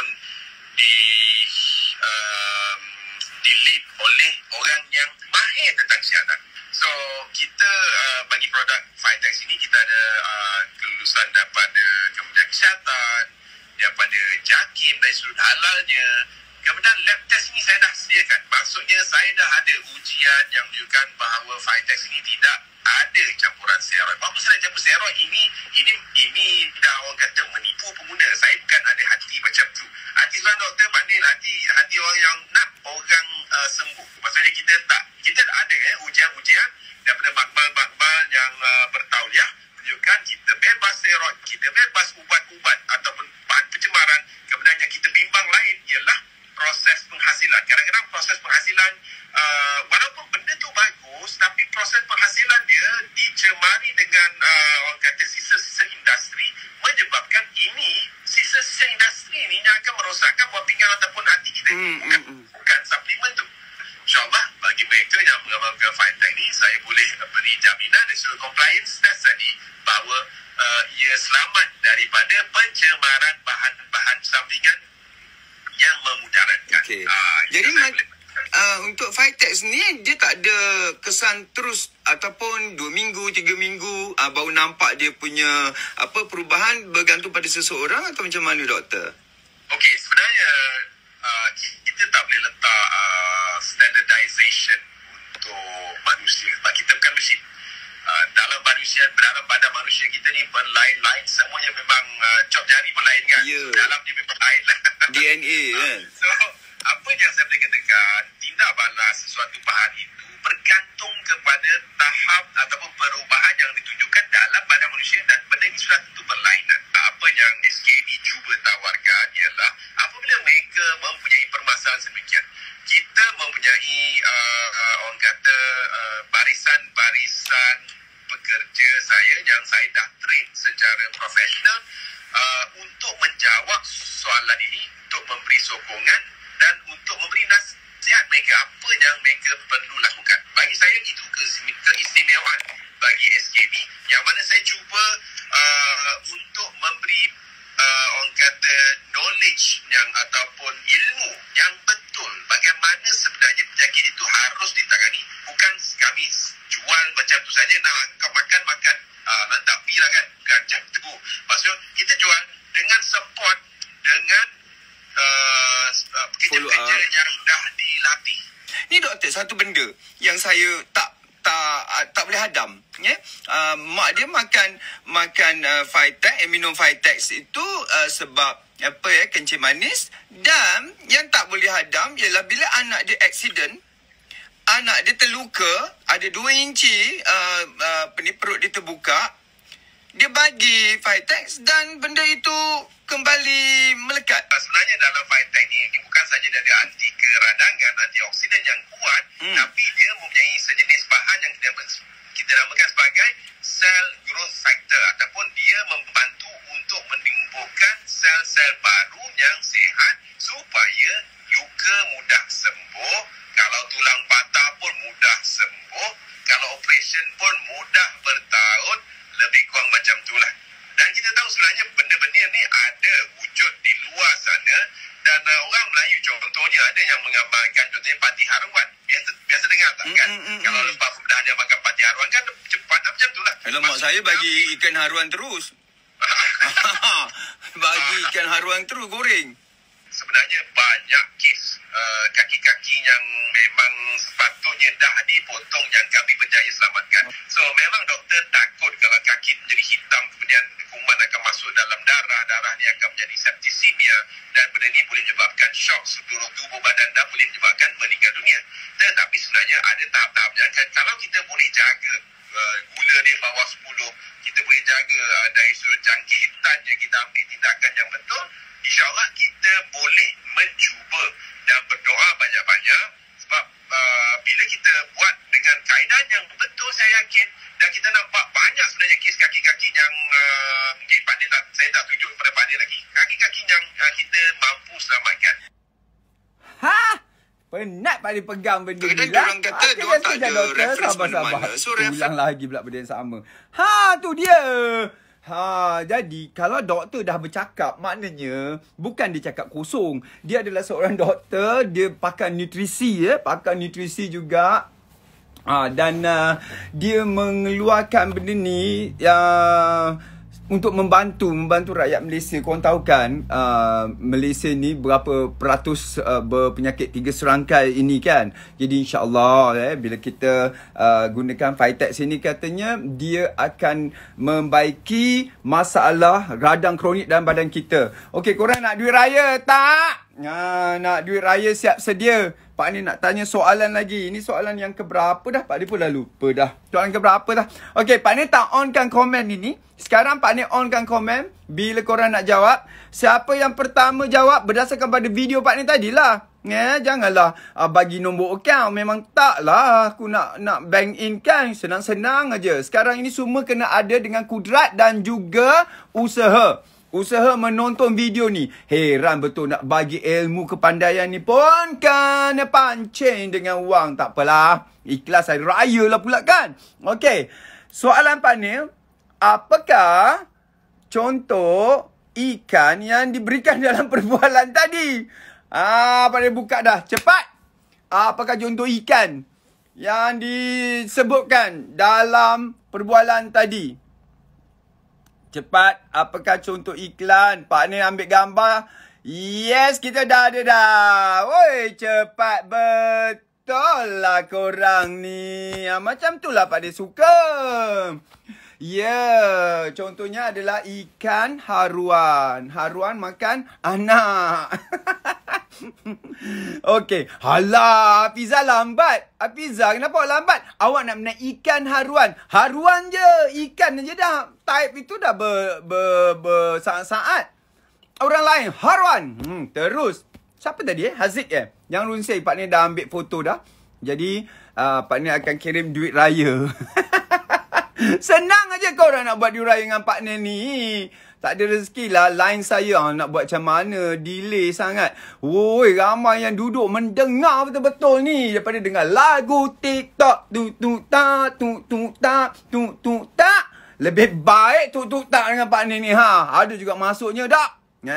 di lead oleh orang yang mahir tentang kesihatan. So kita bagi produk Fitex ini kita ada kelulusan daripada Kementerian Kesihatan, daripada JAKIM dari sudut halalnya. Kemudian lab test ini saya dah sediakan. Maksudnya saya dah ada ujian yang menunjukkan bahawa Fitex ini tidak ada campuran steroid. Apa saya campur steroid ini dah orang kata menipu pengguna. Saya bukan ada hati macam tu. Hati seorang doktor pandai hati orang yang nak orang sembuh. Maksudnya kita ada ujian-ujian daripada makmal yang bertauliah menunjukkan kita bebas steroid, kita bebas ubat-ubat ataupun bahan pencemaran. Kemudian yang kita bimbang lain ialah proses penghasilan. Kadang-kadang proses penghasilan walaupun benda tu bagus, tapi proses penghasilan dia dicemari dengan orang kata sisa-sisa industri, menyebabkan ini sisa-sisa industri ini yang akan merosakkan buah pinggang ataupun hati kita. Bukan suplemen tu. InsyaAllah bagi mereka yang mengamalkan Fitex ni, saya boleh beri jaminan dari sudut compliance test tadi bahawa ia selamat daripada pencemaran bahan-bahan sampingan yang memudaratkan. Okey. Jadi untuk Fitex ni dia tak ada kesan terus ataupun 2 minggu, 3 minggu baru nampak dia punya perubahan, bergantung pada seseorang atau macam mana doktor? Okey, sebenarnya kita tak boleh letak standardization untuk manusia sebab kita bukan mesin. Dalam badan manusia kita ni berlain-lain, semuanya memang job jari pun lain kan. Yeah. Dalam dia memang lain lah. DNA kan. So apa yang saya boleh katakan, tindak balas sesuatu bahan itu bergantung kepada tahap ataupun perubahan yang ditunjukkan dalam badan manusia, dan benda ini sudah tentu berlainan. Apa yang SKB cuba tawarkan ialah apabila mereka mempunyai permasalahan sedemikian, kita mempunyai orang kata barisan-barisan pekerja saya yang saya dah train secara profesional untuk menjawab soalan ini, untuk memberi sokongan dan untuk memberi nasihat mereka apa yang mereka perlu lakukan. Bagi saya itu keistimewaan bagi SKB, yang mana saya cuba untuk memberi orang kata knowledge yang ataupun ilmu yang betul bagaimana sebenarnya penyakit itu harus ditangani. Bukan kami jual macam tu saja, nak kau makan lantak pi lah kan, bukan macam tu. Maksudnya kita jual dengan support, dengan pekerja-pekerja yang dah dilatih. Ni doktor, satu benda yang saya tak boleh hadam, ya. Mak dia makan Fitex, minum Fitex itu sebab kencing manis, dan yang tak boleh hadam ialah bila anak dia accident, anak dia terluka, ada 2 inci perut dia terbuka, dia bagi Fitex dan benda itu kembali melekat. Sebenarnya dalam Fitex ni bukan saja dia ada anti keradangan, antioksidan yang kuat, tapi dia mempunyai sejenis bahan yang kita namakan sebagai cell growth factor, ataupun dia membantu untuk menimbulkan sel-sel baru yang sihat supaya luka mudah sembuh, kalau tulang patah pun mudah sembuh, kalau operation pun mudah bertaut, lebih kurang macam itulah. Dan kita tahu sebenarnya benda-benda ni ada wujud di luar sana, dan orang Melayu contohnya ada yang mengamalkan contohnya pati haruan. Biasa dengar tak kan? Kalau lepas pembedahan dia makan pati haruan kan cepat macam itulah. Mak saya bagi ikan haruan terus. Bagi ikan haruan terus goreng. Sebenarnya banyak kes kaki-kaki yang memang sepatutnya dah dipotong yang kami berjaya selamatkan. So memang doktor takut kalau kaki menjadi hitam, kemudian kuman akan masuk dalam darah ni akan menjadi septisemia, dan benda ni boleh menyebabkan shock seluruh tubuh badan dan boleh menyebabkan meninggal dunia. Tetapi sebenarnya ada tahap-tahapnya. Kalau kita boleh jaga gula dia bawah 10, kita boleh jaga dari sudut jangkitannya, kita ambil tindakan yang betul, InsyaAllah kita boleh mencuba dan berdoa banyak-banyak, sebab bila kita buat dengan kaedah yang betul, saya yakin, dan kita nampak banyak sebenarnya kes kaki-kaki yang mungkin Pak Din saya tak tunjuk kepada Pak Din lagi, kaki-kaki yang kita mampu selamatkan. Penat Pak Ni pegang benda ni Kadang-kadang lah. orang kata diorang tak ada reference mana-mana. So, ulang lagi pula benda yang sama. Tu dia. Jadi kalau doktor dah bercakap, maknanya bukan dia cakap kosong. Dia adalah seorang doktor, dia pakar nutrisi pakar nutrisi juga. Dan dia mengeluarkan benda ni untuk membantu rakyat Malaysia. Korang tahu kan Malaysia ni berapa peratus berpenyakit 3 serangkai ini kan. Jadi insyaAllah bila kita gunakan Vitex ini, katanya dia akan membaiki masalah radang kronik dalam badan kita. Okey, korang nak duit raya tak? Nak duit raya siap sedia. Pak Ni nak tanya soalan lagi. Ini soalan yang keberapa dah? Pak Ni pun dah lupa dah. Soalan keberapa dah? Okey, Pak Ni tak onkan komen ini. Sekarang Pak Ni onkan komen. Bila korang nak jawab, siapa yang pertama jawab berdasarkan pada video Pak Ni tadilah. Janganlah bagi nombor account. Memang taklah aku nak bank in kan. Senang-senang aja. Sekarang ini semua kena ada dengan kudrat dan juga usaha. Usaha menonton video ni. Heran betul nak bagi ilmu kepandaian ni pun kena pancing dengan wang. Tak apalah. Ikhlas hari raya lah pula kan. Okey. Soalan panel. Apakah contoh ikan yang diberikan dalam perbualan tadi? Panel buka dah. Cepat. Apakah contoh ikan yang disebutkan dalam perbualan tadi? Cepat, apakah contoh iklan? Pak Ni ambil gambar. Yes, kita dah ada dah. Woi, cepat betul lah korang ni. Macam tu lah Pak Ni suka. Contohnya adalah ikan haruan. Haruan makan anak. Okey. Halah, Hafiza lambat. Hafiza, kenapa awak lambat? Awak nak menaik ikan haruan. Haruan je. Ikan je dah. Type itu dah bersaat-saat. Orang lain, haruan. Terus. Siapa tadi Haziq Yang runsing. Pak Ni dah ambil foto dah. Jadi, Pak Ni akan kirim duit raya. Senang aja korang nak buat duit raya dengan Pak Ni ni. Tak ada rezeki lah. Line saya nak buat macam mana. Delay sangat. Woi, ramai yang duduk mendengar betul-betul ni. Daripada dengar lagu TikTok. Tuk-tuk-tak, tuk-tuk-tak, tuk-tuk-tak. Lebih baik tuk-tuk-tak dengan Pak Ni ni. Ada juga masuknya tak?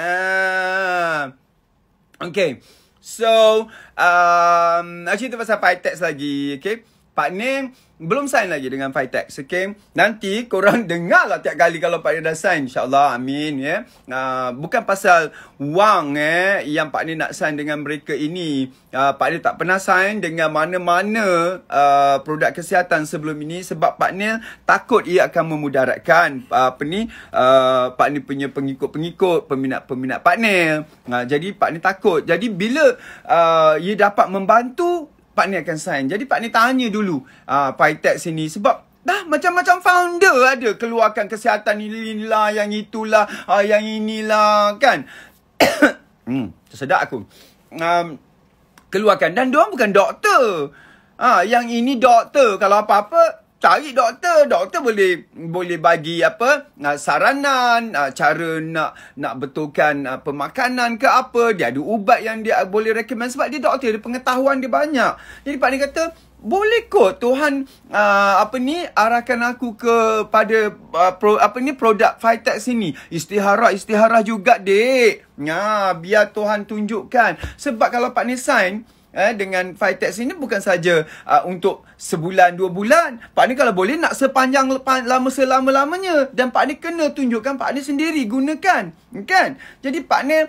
Okay. So, cerita pasal Vitex lagi. Okay. Pak Ni belum sign lagi dengan Vitex. Okay. Nanti korang dengar lah tiap kali kalau Pak Ni dah sign. InsyaAllah. Amin. Bukan pasal wang yang Pak Ni nak sign dengan mereka ini. Pak Ni tak pernah sign dengan mana-mana produk kesihatan sebelum ini. Sebab Pak Ni takut ia akan memudaratkan Pak Ni punya pengikut-pengikut, peminat-peminat Pak Ni. Jadi Pak Ni takut. Jadi bila ia dapat membantu, Pak Ni akan sign. Jadi Pak Ni tanya dulu Vitex ini. Sebab dah macam-macam founder ada. Keluarkan kesihatan inilah, yang itulah, yang inilah kan. Tersedak aku. Keluarkan. Dan diorang bukan doktor. Yang ini doktor. Kalau apa-apa, cari doktor. Doktor boleh bagi saranan, cara nak betulkan pemakanan ke apa. Dia ada ubat yang dia boleh recommend sebab dia doktor, dia pengetahuan dia banyak. Jadi Pak Ni kata, boleh kot Tuhan arahkan aku kepada produk Vitex ini. Istiharah juga dek. Biar Tuhan tunjukkan. Sebab kalau Pak Ni sign dengan Vitex ini bukan saja untuk sebulan, 2 bulan. Pak Ni kalau boleh nak selama-lamanya. Dan Pak Ni kena tunjukkan Pak Ni sendiri gunakan. Kan? Jadi Pak Ni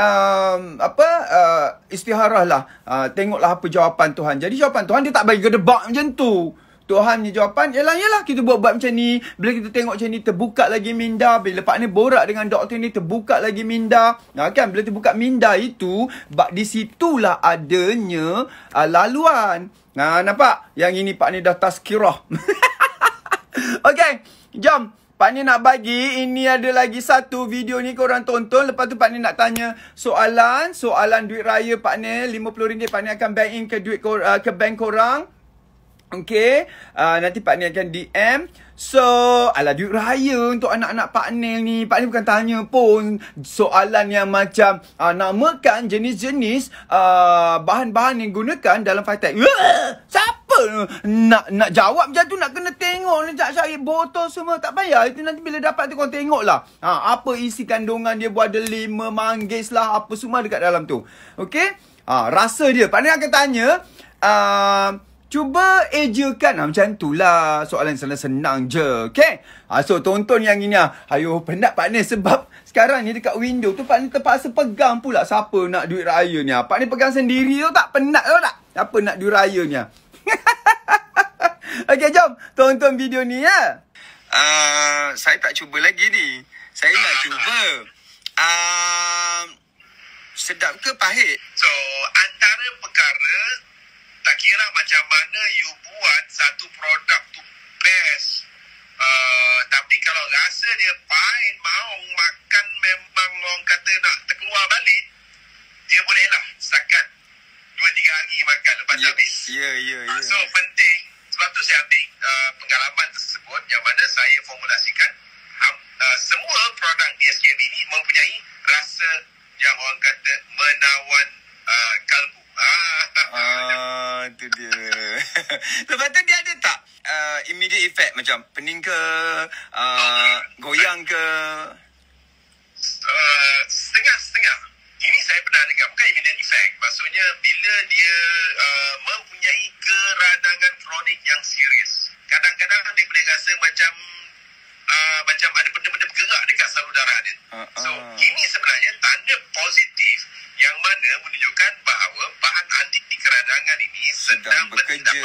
istiharah lah. Tengoklah apa jawapan Tuhan. Jadi jawapan Tuhan dia tak bagi gedebak macam tu. Tuhan punya jawapan yalah kita buat macam ni. Bila kita tengok macam ni, terbuka lagi minda. Bila Pak Ni borak dengan doktor ni, terbuka lagi minda. Kan bila terbuka minda itu, di situlah adanya laluan. Nampak? Yang ini Pak Ni dah tazkirah. Okey, jom. Pak Ni nak bagi, ini ada lagi satu video ni korang tonton. Lepas tu Pak Ni nak tanya soalan duit raya Pak Ni, RM50 Pak Ni akan bank in ke bank korang. Okay, nanti Pak Nil akan DM. So, alah duit raya untuk anak-anak Pak Nil ni. Pak Nil bukan tanya pun soalan yang macam namakan jenis-jenis bahan-bahan yang gunakan dalam Fitech. Siapa nak jawab macam tu, nak kena tengok ni cari botol semua. Tak payah, itu nanti bila dapat tu korang tengok lah. Apa isi kandungan dia, buat delima, manggis lah, apa semua dekat dalam tu. Okay, rasa dia. Pak Nil akan tanya, cuba ejakan. Macam tu lah. Soalan senang-senang je. Okay. So, tonton yang ini. Ayuh, penat Pak Nil. Sebab sekarang ni dekat window tu, Pak Nil terpaksa pegang pula. Siapa nak duit raya ni. Pak Nil pegang sendiri tu tak. Penat tau tak? Apa nak duit raya ni. Okay, jom. Tonton video ni ya. Saya tak cuba lagi ni. Saya nak cuba. Sedap ke pahit? So, antara perkara, tak kira macam mana you buat satu produk tu best. Tapi kalau rasa dia pahit, mau makan memang orang kata nak terkeluar balik, dia bolehlah setakat 2-3 hari makan lepas habis. So, penting. Sebab tu saya ambil pengalaman tersebut yang mana saya formulasikan semua produk DSKB ni mempunyai rasa yang orang kata menawan kalbu. Tu dia. Lepas tu dia ada tak immediate effect macam pening ke, goyang ke? Setengah-setengah. Ini saya pernah dengar, bukan immediate effect. Maksudnya bila dia mempunyai keradangan kronik yang serius. Kadang-kadang dia boleh rasa macam ada benda-benda bergerak dekat salur darah dia. So, ini sebenarnya tanda positif yang mana menunjukkan bahawa bahan anti keradangan ini sedang bertindak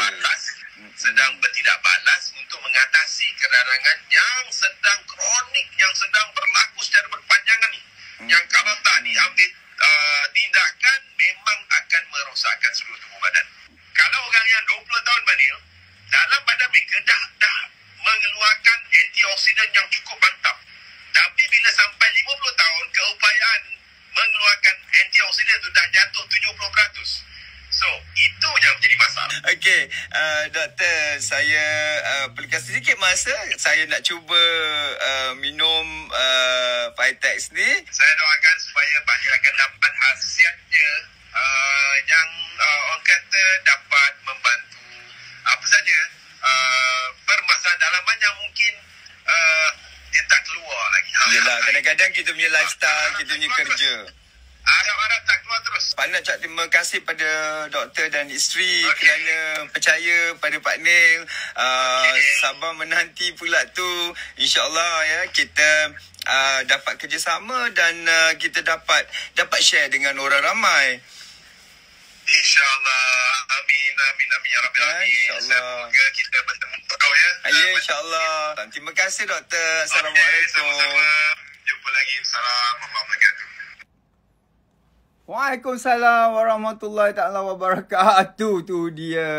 balas untuk mengatasi keradangan yang sedang kronik, yang sedang berlaku secara berpanjangan ni. Yang kalau tak diambil tindakan memang akan merosakkan seluruh tubuh badan. Kalau orang yang 20 tahun Manil, dalam badan mereka dah mengeluarkan antioksidan yang cukup mantap. Tapi bila sampai 50 tahun, keupayaan mengeluarkan antioksidan itu dah jatuh 70%. So, itu yang menjadi masalah. Okey, doktor, saya perlukan sedikit masa. Saya nak cuba minum Vitex ni. Saya doakan supaya Pak Nil akan dapat khasiat dia yang orang kata dapat membantu apa saja permasalahan dalaman yang mungkin dia tak keluar lagi. Yelah, kadang-kadang kita punya lifestyle, kita punya kerja. Harap-harap tak keluar terus. Pak nak ucap terima kasih pada doktor dan isteri kerana percaya pada Pak Nil. Sabar menanti pula tu. InsyaAllah ya, kita dapat kerjasama dan kita dapat share dengan orang ramai. InsyaAllah. Amin ya Rabbil Alamin. Semoga kita bertemu jodoh ya. Ya, insyaAllah. Terima kasih doktor. Assalamualaikum. Sama-sama. Jumpa lagi. Assalamualaikum warahmatullahi wabarakatuh. Waalaikumsalam warahmatullahi ta'ala wabarakatuh. Tu dia.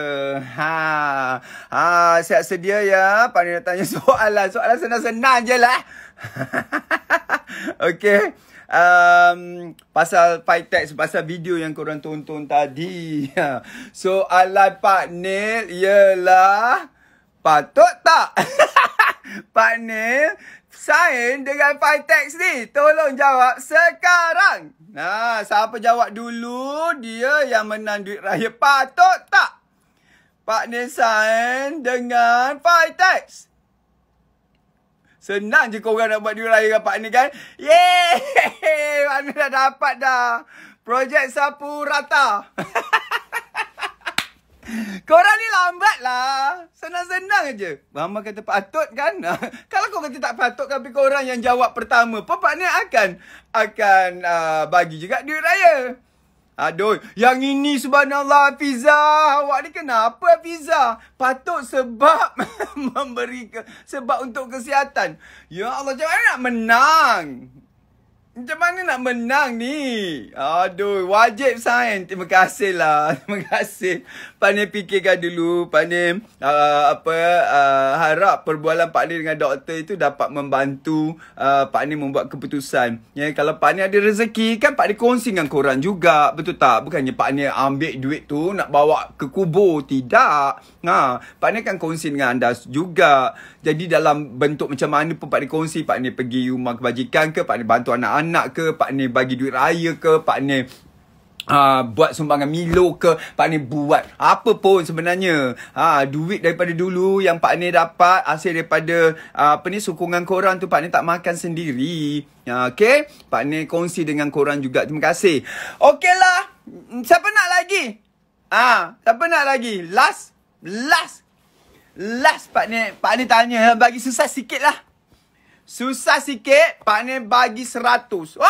Siap sedia ya. Pak Nil nak tanya soalan. Soalan senang-senang je lah. Okay. Pasal Vitex, pasal video yang korang tonton tadi. Soalan Pak Nil ialah, patut tak Pak Nil sign dengan Vitex ni? Tolong jawab sekarang. Siapa jawab dulu, dia yang menang duit raya. Patut tak Pak Nil sign dengan Vitex? Senang je korang nak buat duit raya dengan Pak Nil kan? Yeay! Pak Nil dah dapat dah. Projek sapu rata. Korang ni lambat lah. Senang-senang je. Mama kata patut kan? Kalau kau kata tak patut, tapi korang yang jawab pertama, Pak Nil akan bagi juga duit raya. Aduh, yang ini subhanallah Hafiza. Awak ni kenapa Hafiza? Patut sebab sebab untuk kesihatan. Ya Allah, macam mana nak menang? Macam mana nak menang ni? Aduh, wajib sign. Terima kasih lah. Terima kasih. Pak Nil fikirkan dulu. Pak Nil harap perbualan Pak Nil dengan doktor itu dapat membantu Pak Nil membuat keputusan. Ya, kalau Pak Nil ada rezeki kan Pak Nil kongsi dengan korang juga. Betul tak? Bukannya Pak Nil ambil duit tu nak bawa ke kubur. Tidak. Pak Nil kan kongsi dengan anda juga. Jadi dalam bentuk macam mana pun Pak Nil kongsi. Pak Nil pergi rumah kebajikan ke, Pak Nil bantu anak-anak ke, Pak Nil bagi duit raya ke, Pak Nil buat sumbangan Milo ke, Pak Nil buat apa pun sebenarnya. Duit daripada dulu yang Pak Nil dapat hasil daripada sokongan korang tu, Pak Nil tak makan sendiri. Okay, Pak Nil kongsi dengan korang juga. Terima kasih. Okay lah, siapa nak lagi? Siapa nak lagi? Last Pak Nil tanya, bagi susah sikit lah. Susah sikit, Pak Nil bagi 100. 50.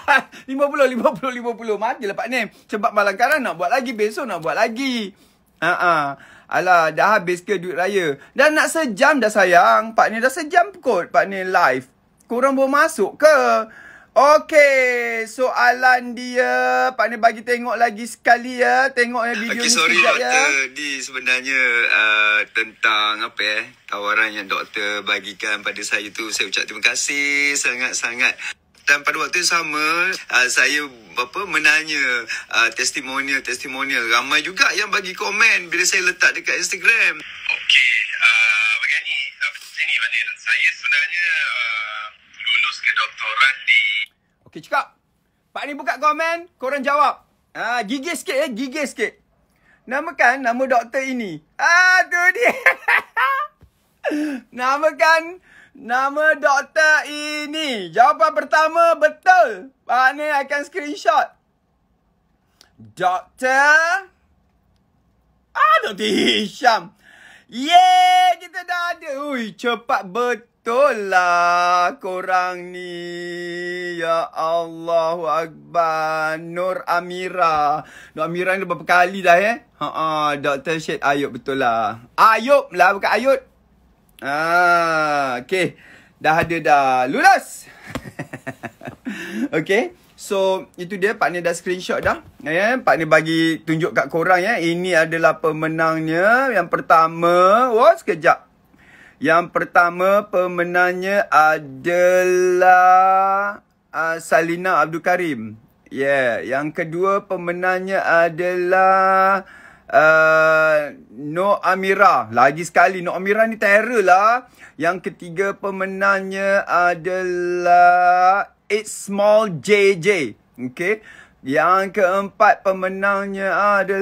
Matilah Pak Nil. Sebab malam sekarang nak buat lagi, besok nak buat lagi. Alah, dah habis ke duit raya? Dah nak sejam dah sayang. Pak Nil dah sejam kot Pak Nil live. Korang baru masuk ke? Okey, soalan dia Pak Nil bagi tengok lagi sekali ya. Tengok video ni sorry sekejap doktor. ya. Di sebenarnya tentang tawaran yang doktor bagikan pada saya tu, saya ucap terima kasih sangat-sangat. Dan pada waktu yang sama saya menanya testimonial. Ramai juga yang bagi komen bila saya letak dekat Instagram. Okey, begini. Sini Pak Nil. Saya sebenarnya lulus kedoktoran di... Okey, cakap. Pak Nil buka komen, korang jawab. Gigih sikit gigih sikit. Namakan nama doktor ini. Tu dia. Namakan nama doktor ini. Jawapan pertama betul. Pak Nil akan screenshot. Doktor Hisham. Yeay, kita dah ada. Ui, cepat betul lah korang ni. Ya Allahu Akbar. Nur Amira ni berapa kali dah Dr. Syed Ayub betul lah. Ayub lah, bukan Ayub. Okay. Dah ada dah. Lulus. Okay. So, itu dia Pak Nil dah screenshot dah. Pak Nil bagi tunjuk kat korang ya. Ini adalah pemenangnya. Yang pertama. Sekejap. Yang pertama pemenangnya adalah Salina Abdul Karim. Yang kedua pemenangnya adalah Nur Amira. Lagi sekali Nur Amira ni terror lah. Yang ketiga pemenangnya adalah It's Small JJ. Okay. Yang keempat pemenangnya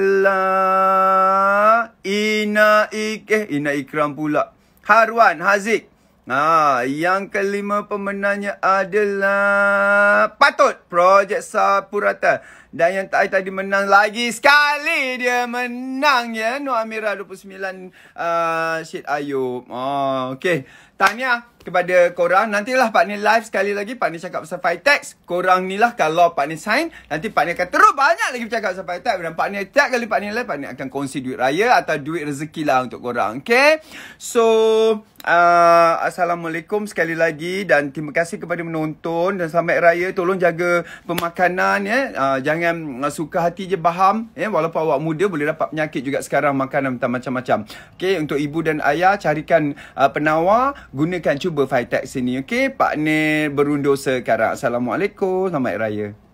adalah Ina Ikram pula. Harwan Haziq. Yang kelima pemenangnya adalah Patut Projek Sapurata. Dan yang tadi menang lagi sekali, dia menang ya. Nur Amira 29 Syed Ayub. Okay. Tahniah kepada korang. Nantilah Pak Nil live sekali lagi. Pak Nil cakap pasal Fitex. Korang ni lah kalau Pak Nil sign, nanti Pak Nil akan terus banyak lagi bercakap pasal Fitex. Dan Pak Nil tiap kali Pak Nil live, Pak Nil akan kongsi duit raya atau duit rezeki lah untuk korang. Okay. So, Assalamualaikum sekali lagi. Dan terima kasih kepada menonton. Dan selamat raya. Tolong jaga pemakanan ya. Jangan suka hati je baham. Walaupun awak muda boleh dapat penyakit juga sekarang. Makanan macam-macam. Okay. Untuk ibu dan ayah, carikan penawar. Gunakan, cuba Fitex sini. Okay. Pak Nil berundur sekarang. Assalamualaikum. Selamat raya.